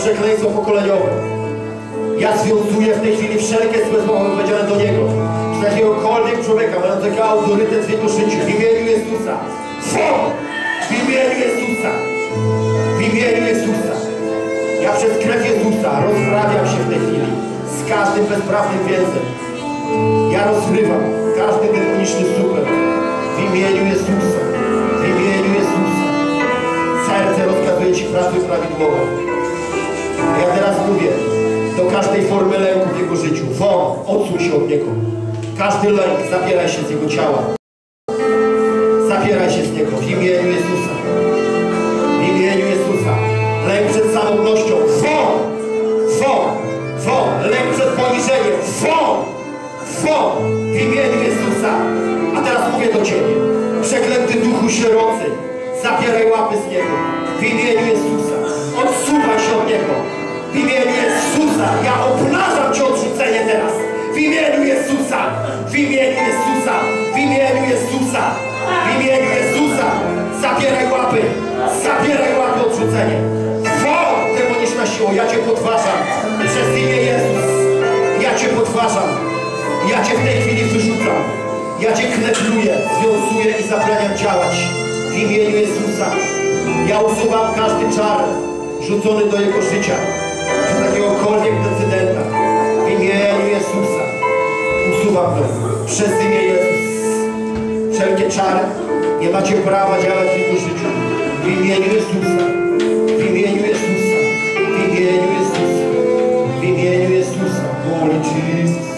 przekleństwo pokoleniowe. Ja związuję w tej chwili wszelkie złe słowa wypowiedziane do Niego. Przez jakiegokolwiek człowieka mającego autorytet w Jego życiu. W imieniu Jezusa. Fon! W imieniu Jezusa. W imieniu Jezusa. Ja przez krew Jezusa rozprawiam się w tej chwili z każdym bezprawnym więzem. Ja rozrywam każdy demoniczny super. W imieniu Jezusa. W imieniu Jezusa. Serce rozkazuje Ci pracę prawidłową. Ja teraz mówię do każdej formy lęku w Jego życiu. Won, odsuń się od Niego. Każdy lęk, zabieraj się z Jego ciała. Zabieraj się z Niego w imieniu Jezusa. W imieniu Jezusa. Lęk przed samotnością. Won! Won! Won! Lęk przed poniżeniem. Won! Won! W imieniu Jezusa. A teraz mówię do Ciebie. Przeklęty duchu sierocy. Zabieraj łapy z Niego. W imieniu Jezusa. Odsuwaj się od Niego. W imieniu Jezusa. Ja obnażam Cię odrzucenie teraz. W imieniu Jezusa. W imieniu Jezusa. W imieniu Jezusa. W imieniu Jezusa. Zabieraj łapy. Zabieraj łapy odrzucenie. Won! Demoniczna siło. Ja Cię podważam. Przez imię Jezus. Ja Cię podważam. Ja Cię w tej chwili wyrzucam. Ja Cię knebluję, związuję i zabraniam działać. W imieniu Jezusa. Ja usuwam każdy czar rzucony do Jego życia przez jakiegokolwiek decydenta. W imieniu Jezusa. Usuwam go. Przez imię Jezus. Wszelkie czary nie macie prawa działać w Jego życiu. W imieniu Jezusa. W imieniu Jezusa. W imieniu Jezusa. W imieniu Jezusa. Holy Jesus.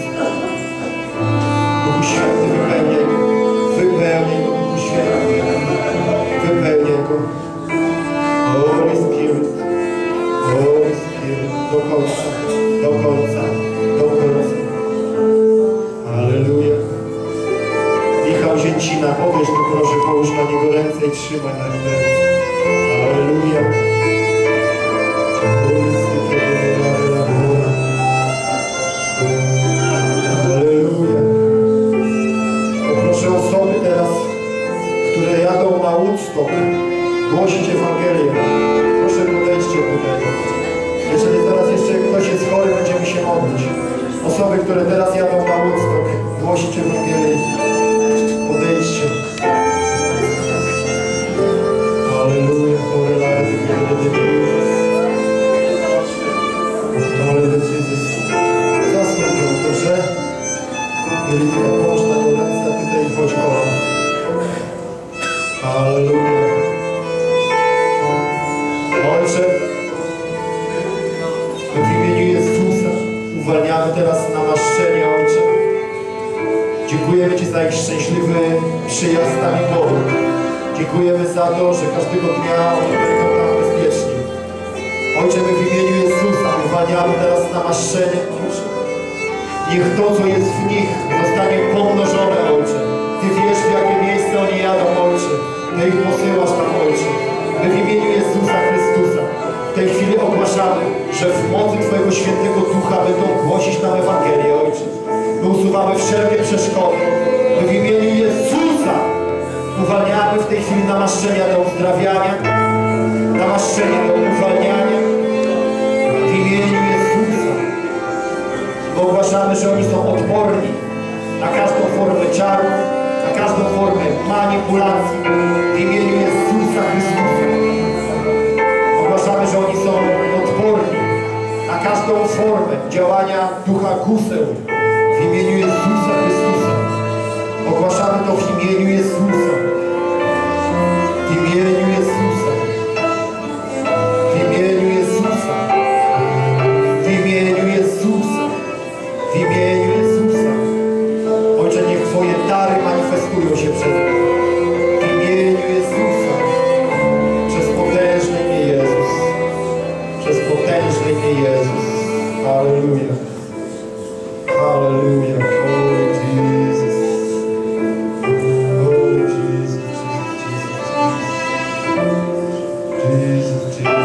Duchu Święty, wypełniaj go. Wypełniaj go, Duchu Święty. Wypełniaj go. Holy Spirit. Holy Spirit. Do końca. Do końca. Do końca. Halleluja. Michał Zięcina, podejdź tu proszę, połóż na niego ręce i trzymaj na nim ręce. Halleluja. Halleluja. Poproszę osoby teraz, które jadą na Woodstock, głosić Ewangelię. Proszę, podejdźcie tutaj. Jeżeli teraz jeszcze ktoś jest chory, będziemy się modlić. Osoby, które teraz jadą na Woodstock, głosić Ewangelię. Podejdźcie. Halleluja. Zastąp ją, dobrze? Mieli tylko połóż na nią ręce, a tutaj chodź koło. Halleluja. Ojcze, w imieniu Jezusa uwalniamy teraz namaszczenie, Ojcze. Dziękujemy Ci za ich szczęśliwy przyjazd tam i powrót. Dziękujemy za to, że każdego dnia oni będą tam bezpieczni. Ojcze, my w imieniu Jezusa uwalniamy teraz namaszczenie, Ojcze. Niech to, co jest w nich, zostanie pomnożone, Ojcze. Ty wiesz, w jakie miejsce oni jadą, Ojcze. Ty ich posyłasz tam, Ojcze. My w imieniu Jezusa Chrystusa w tej chwili ogłaszamy, że w mocy Twojego Świętego Ducha będą głosić nam Ewangelię, Ojcze. My usuwamy wszelkie przeszkody. My w imieniu Jezusa uwalniamy w tej chwili namaszczenia do uzdrawiania, namaszczenia do uwalniania. W imieniu Jezusa. Bo ogłaszamy, że oni są odporni na każdą formę czarów, na każdą formę manipulacji. W imieniu Jezusa Chrystusa. Ogłaszamy, że oni są odporni na każdą formę działania ducha guseł. W imieniu Jezusa Chrystusa. Ogłaszamy to w imieniu Jezusa. W imieniu Jezusa. W imieniu Jezusa. W imieniu Jezusa. W imieniu Jezusa. Ojcze, niech Twoje dary manifestują się przed nami. W imieniu Jezusa. Przez potężne imię Jezus. Przez potężne imię Jezus. Halleluja. Halleluja. Holy Jesus. Holy Jesus. Jesus, Jesus. Jesus, Jesus.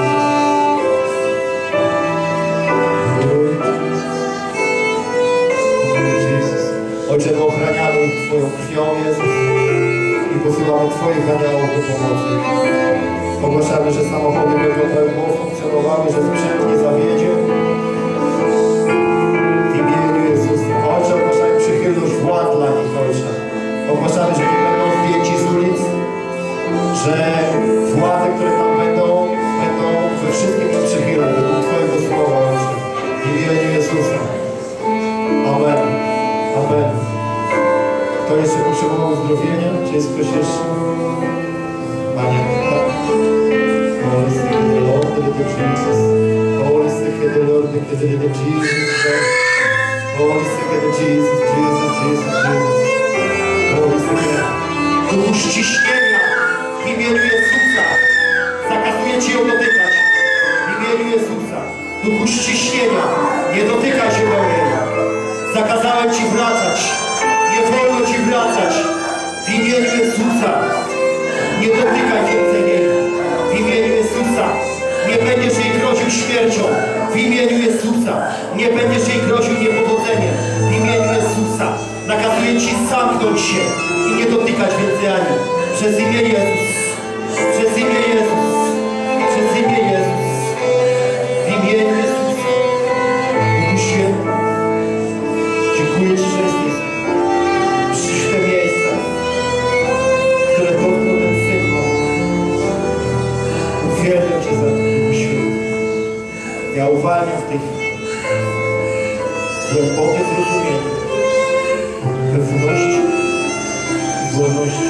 Holy Jesus. Holy Jesus. Ojcze, my ochraniamy ich Twoją krwią, Jezus. I posyłamy Twoich aniołów do pomocy. Ogłaszamy, że samochody będą prawidłowo funkcjonowały, że sprzęt nie zawiedzie. W imieniu Jezusa. Ojcze, ogłaszamy przychylność władz dla nich, Ojcze. Ogłaszamy, że nie będą zdjęci z ulic, że władze, które tam będą, będą we wszystkim im przychylne do Twojego słowa, Ojcze. W imieniu Jezusa. Amen. Amen. Kto jeszcze potrzebował uzdrowienia? Czy jest ktoś jeszcze? Panie, tak? Holy Spirit, the Lord, the Jesus. Holy Spirit, the Lord, the Jesus. Holy Spirit, Jesus, Jesus, Jesus, Jesus. Holy Spirit. Duchu ściśnienia w imieniu Jezusa. Zakazuję Ci ją dotykać. W imieniu Jezusa. Duchu ściśnienia. Nie dotykaj się do niej. Zakazałem Ci wracać. Nie wolno Ci wracać. W imieniu Jezusa. Nie dotykaj więcej jej. W imieniu Jezusa. Nie będziesz jej groził śmiercią. W imieniu Jezusa. Nie będziesz jej groził niepowodzeniem. W imieniu Jezusa. Nakazuję Ci zamknąć się i nie dotykać więcej ani. Przez imię Jezus. Przez imię Jezus. Przez imię Jezus. W imieniu Jezusa. Duchu Święty. Dziękuję Ci, że jesteś przyszedł w te miejsca, które dotknął ten symbol. Uwielbiam Cię za to, Duchu Święty. Ja uwalniam w tej chwili głębokie zrozumienie pewności i wolności.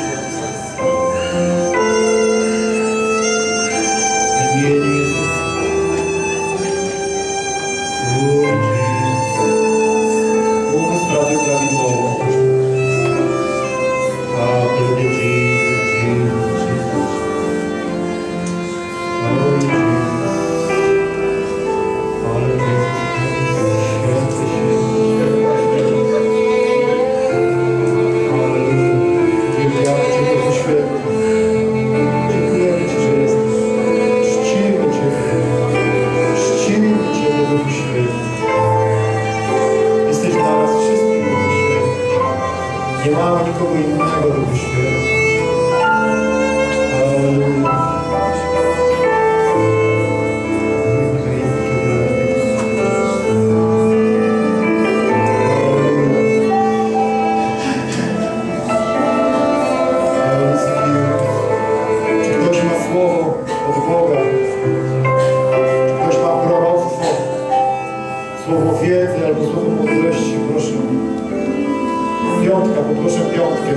W imieniu Jezusa. Umysł prawie prawidłowo. Hallelujah, Jesus, Jesus, Jesus. Hallelujah, Hallelujah, święty, święty, Hallelujah. Dziękujemy Ci, Duchu Święty. Dziękujemy Ci, że jesteś. Czcimy Cię. Czcimy Cię, Duchu Święty. Jesteś dla nas wszystkich, Duchu Święty. Nie mamy nikogo innego, Duchu Święty. Hallelujah. Wiedzy albo słowo mądrości, proszę. Piątka, poproszę piątkę.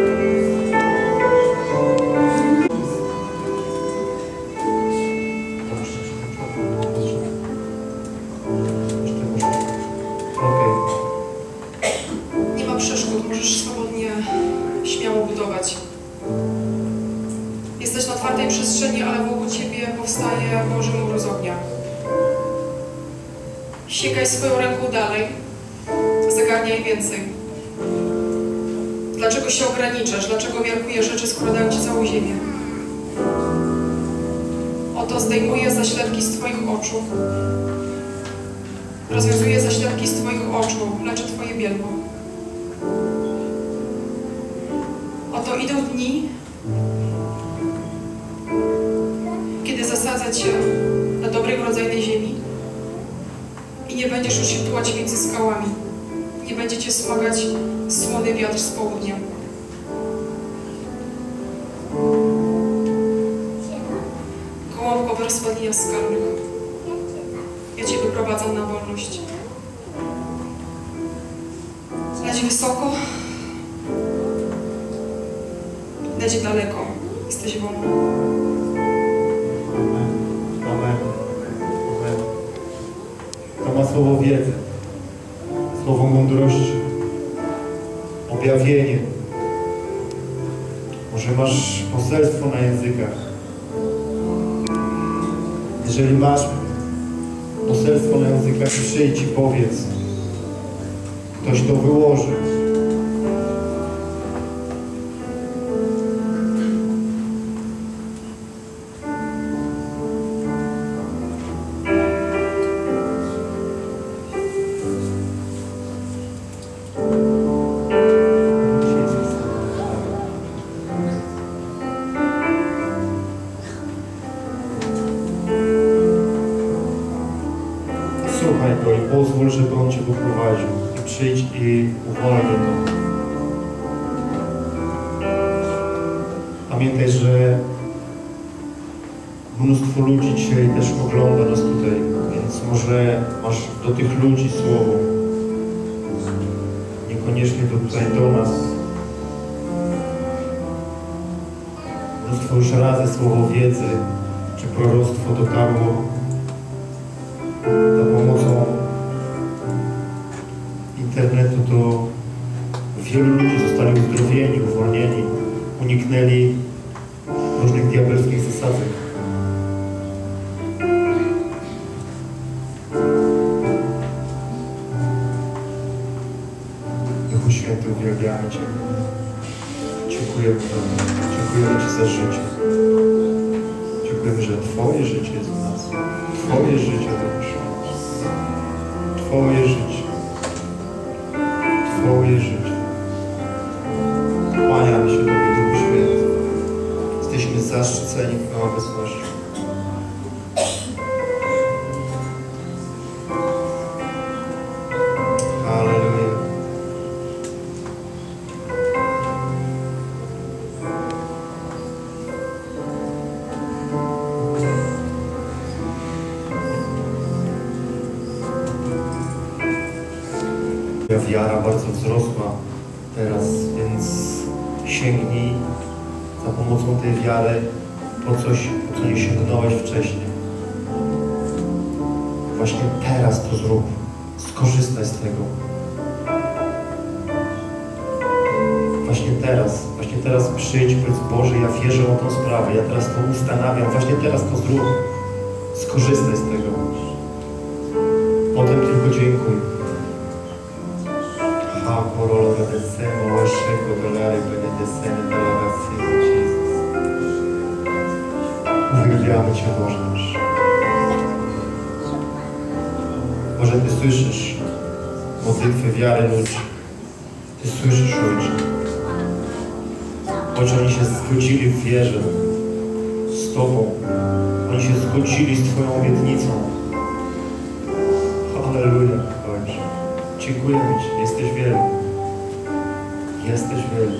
Nie ma przeszkód, możesz swobodnie, śmiało budować. Jesteś na twardej przestrzeni, ale wokół Ciebie powstaje Boży mur z ognia. Sięgaj swoją ręką dalej, zagarniaj więcej. Dlaczego się ograniczasz? Dlaczego miarkujesz rzeczy, skoro dają Ci całą ziemię? Oto zdejmuję zaślepki z Twoich oczu. Rozwiązuję zaślepki z Twoich oczu, leczę Twoje bielmo. Oto idą dni, kiedy zasadzę Cię na dobrej, rodzajnej ziemi. I nie będziesz już się tułać między skałami. Nie będzie Cię smagać słony wiatr z południa. Gołąbkowe rozpadlenia skalnych. Ja Cię wyprowadzam na wolność. Leć wysoko. Leć daleko. Jesteś wolny. Amen. Amen. Amen. To ma słowo wiedzy, słowo mądrości, objawienie. Może masz poselstwo na językach. Jeżeli masz poselstwo na językach, przyjdź i powiedz. Ktoś to wyłoży. przyjdź i uwolnij to. Pamiętaj, że mnóstwo ludzi dzisiaj też ogląda nas tutaj, więc może masz do tych ludzi słowo. Niekoniecznie to tutaj do nas. Mnóstwo już razy słowo wiedzy czy proroctwo dotarło za pomocą internetu, to wielu ludzi zostali uzdrowieni, uwolnieni, uniknęli różnych diabelskich zasadzek. Duchu Święty, uwielbiamy Cię. Dziękujemy Tobie. Dziękujemy Ci za życie. Dziękujemy, że Twoje życie jest w nas. Twoje życie, Duchu Święty. Twoje życie. Twoje życie. Kłaniamy się Tobie, Duchu Święty. Jesteśmy zaszczyceni Twoją obecnością. Halleluja. Twoja wiara bardzo wzrosła teraz, więc sięgnij za pomocą tej wiary po coś, po co nie sięgnąłeś wcześniej. Właśnie teraz to zrób. Skorzystaj z tego. Właśnie teraz, właśnie teraz przyjdź, powiedz: Boże, ja wierzę o tą sprawę, ja teraz to ustanawiam, właśnie teraz to zrób. Skorzystaj z tego. Potem tylko dziękuj. Ha, korolo gadesemo, łaszego, dolary, benedesemy, dalawasy, Jezus. Uwielbiamy Cię, Boże nasz. Boże, Ty słyszysz modlitwy wiary ludzi. Ty słyszysz, Ojcze. Ojcze, oni się zgodzili w wierze z Tobą. Oni się zgodzili z Twoją obietnicą. Halleluja, Ojcze. Dziękujemy Ci. Jesteś wielki. Jesteś wielki.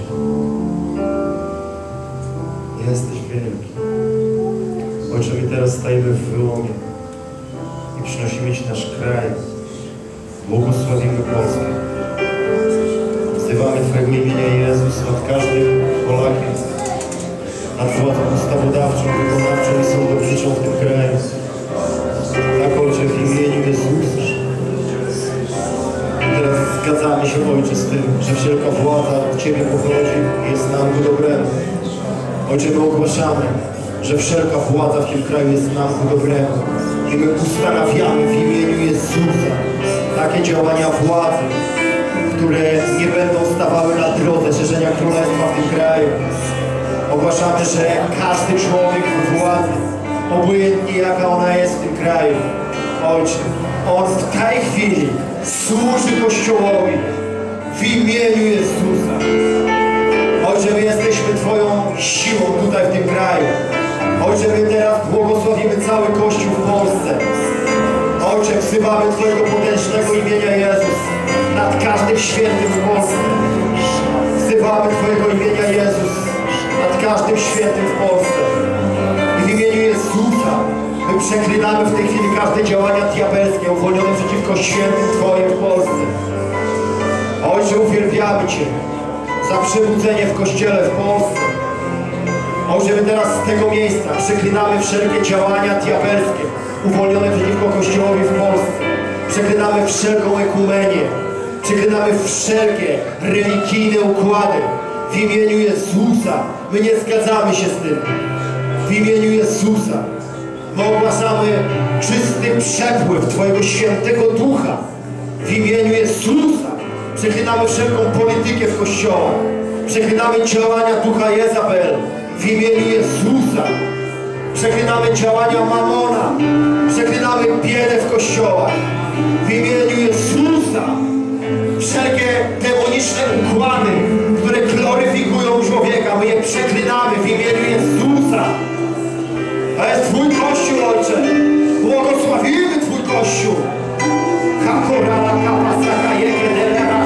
Jesteś wielki. Ojcze, my teraz stajemy w wyłomie i przynosimy Ci nasz kraj. Błogosławimy Polskę. Wzywamy Twojego imienia Jezus nad każdym Polakiem, nad władzą ustawodawczą, wykonawczą i sądowniczą w tym kraju. Tak, Ojcze, w imieniu Jezusa. I teraz zgadzamy się, Ojcze, z tym, że wszelka władza od Ciebie pochodzi i jest nam ku dobremu. Ojcze, my ogłaszamy, że wszelka władza w tym kraju jest nam ku dobremu. I my ustanawiamy w imieniu Jezusa takie działania władzy, które nie będą stawały na drodze szerzenia Królestwa w tym kraju. Ogłaszamy, że każdy człowiek w władzy, obojętnie jaka ona jest w tym kraju, Ojcze, on w tej chwili służy Kościołowi w imieniu Jezusa. Ojcze, my jesteśmy Twoją siłą tutaj w tym kraju. Ojcze, my teraz błogosławimy cały Kościół w Polsce. Ojcze, wzywamy Twojego potężnego imienia Jezus nad każdym świętym w Polsce. Wzywamy Twojego imienia Jezus nad każdym świętym w Polsce. I w imieniu Jezusa my przeklinamy w tej chwili każde działania diabelskie uwolnione przeciwko świętym Twoim w Polsce. Ojcze, uwielbiamy Cię za przebudzenie w Kościele w Polsce. Ojcze, my teraz z tego miejsca przeklinamy wszelkie działania diabelskie uwolnione przeciwko Kościołowi w Polsce. Przeklinamy wszelką ekumenię. Przeklinamy wszelkie religijne układy. W imieniu Jezusa. My nie zgadzamy się z tym. W imieniu Jezusa. My ogłaszamy czysty przepływ Twojego Świętego Ducha. W imieniu Jezusa. Przeklinamy wszelką politykę w Kościołach. Przeklinamy działania ducha Jezabel. W imieniu Jezusa. Przeklinamy działania Mamona. Przeklinamy biedę w Kościołach. W imieniu Jezusa. Wszelkie demoniczne układy, które gloryfikują człowieka, my je przeklinamy w imieniu Jezusa. To jest Twój Kościół, Ojcze. Błogosławimy Twój Kościół. Hakorala kapasaka jekedera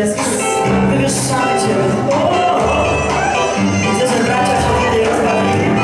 Jezus. Wywyższamy Cię. O! Widzę, że bracia się tutaj rozbawili.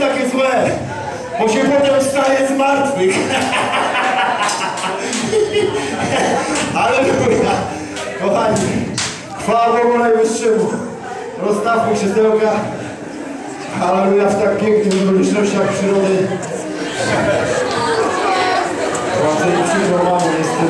bo się potem wstaje z martwych. Halleluja! Kochani, chwała Bogu Najwyższemu. Rozstawmy krzesełka. Halleluja, w tak pięknych okolicznościach przyrody. Bardzo mi przykro, mamo, niestety.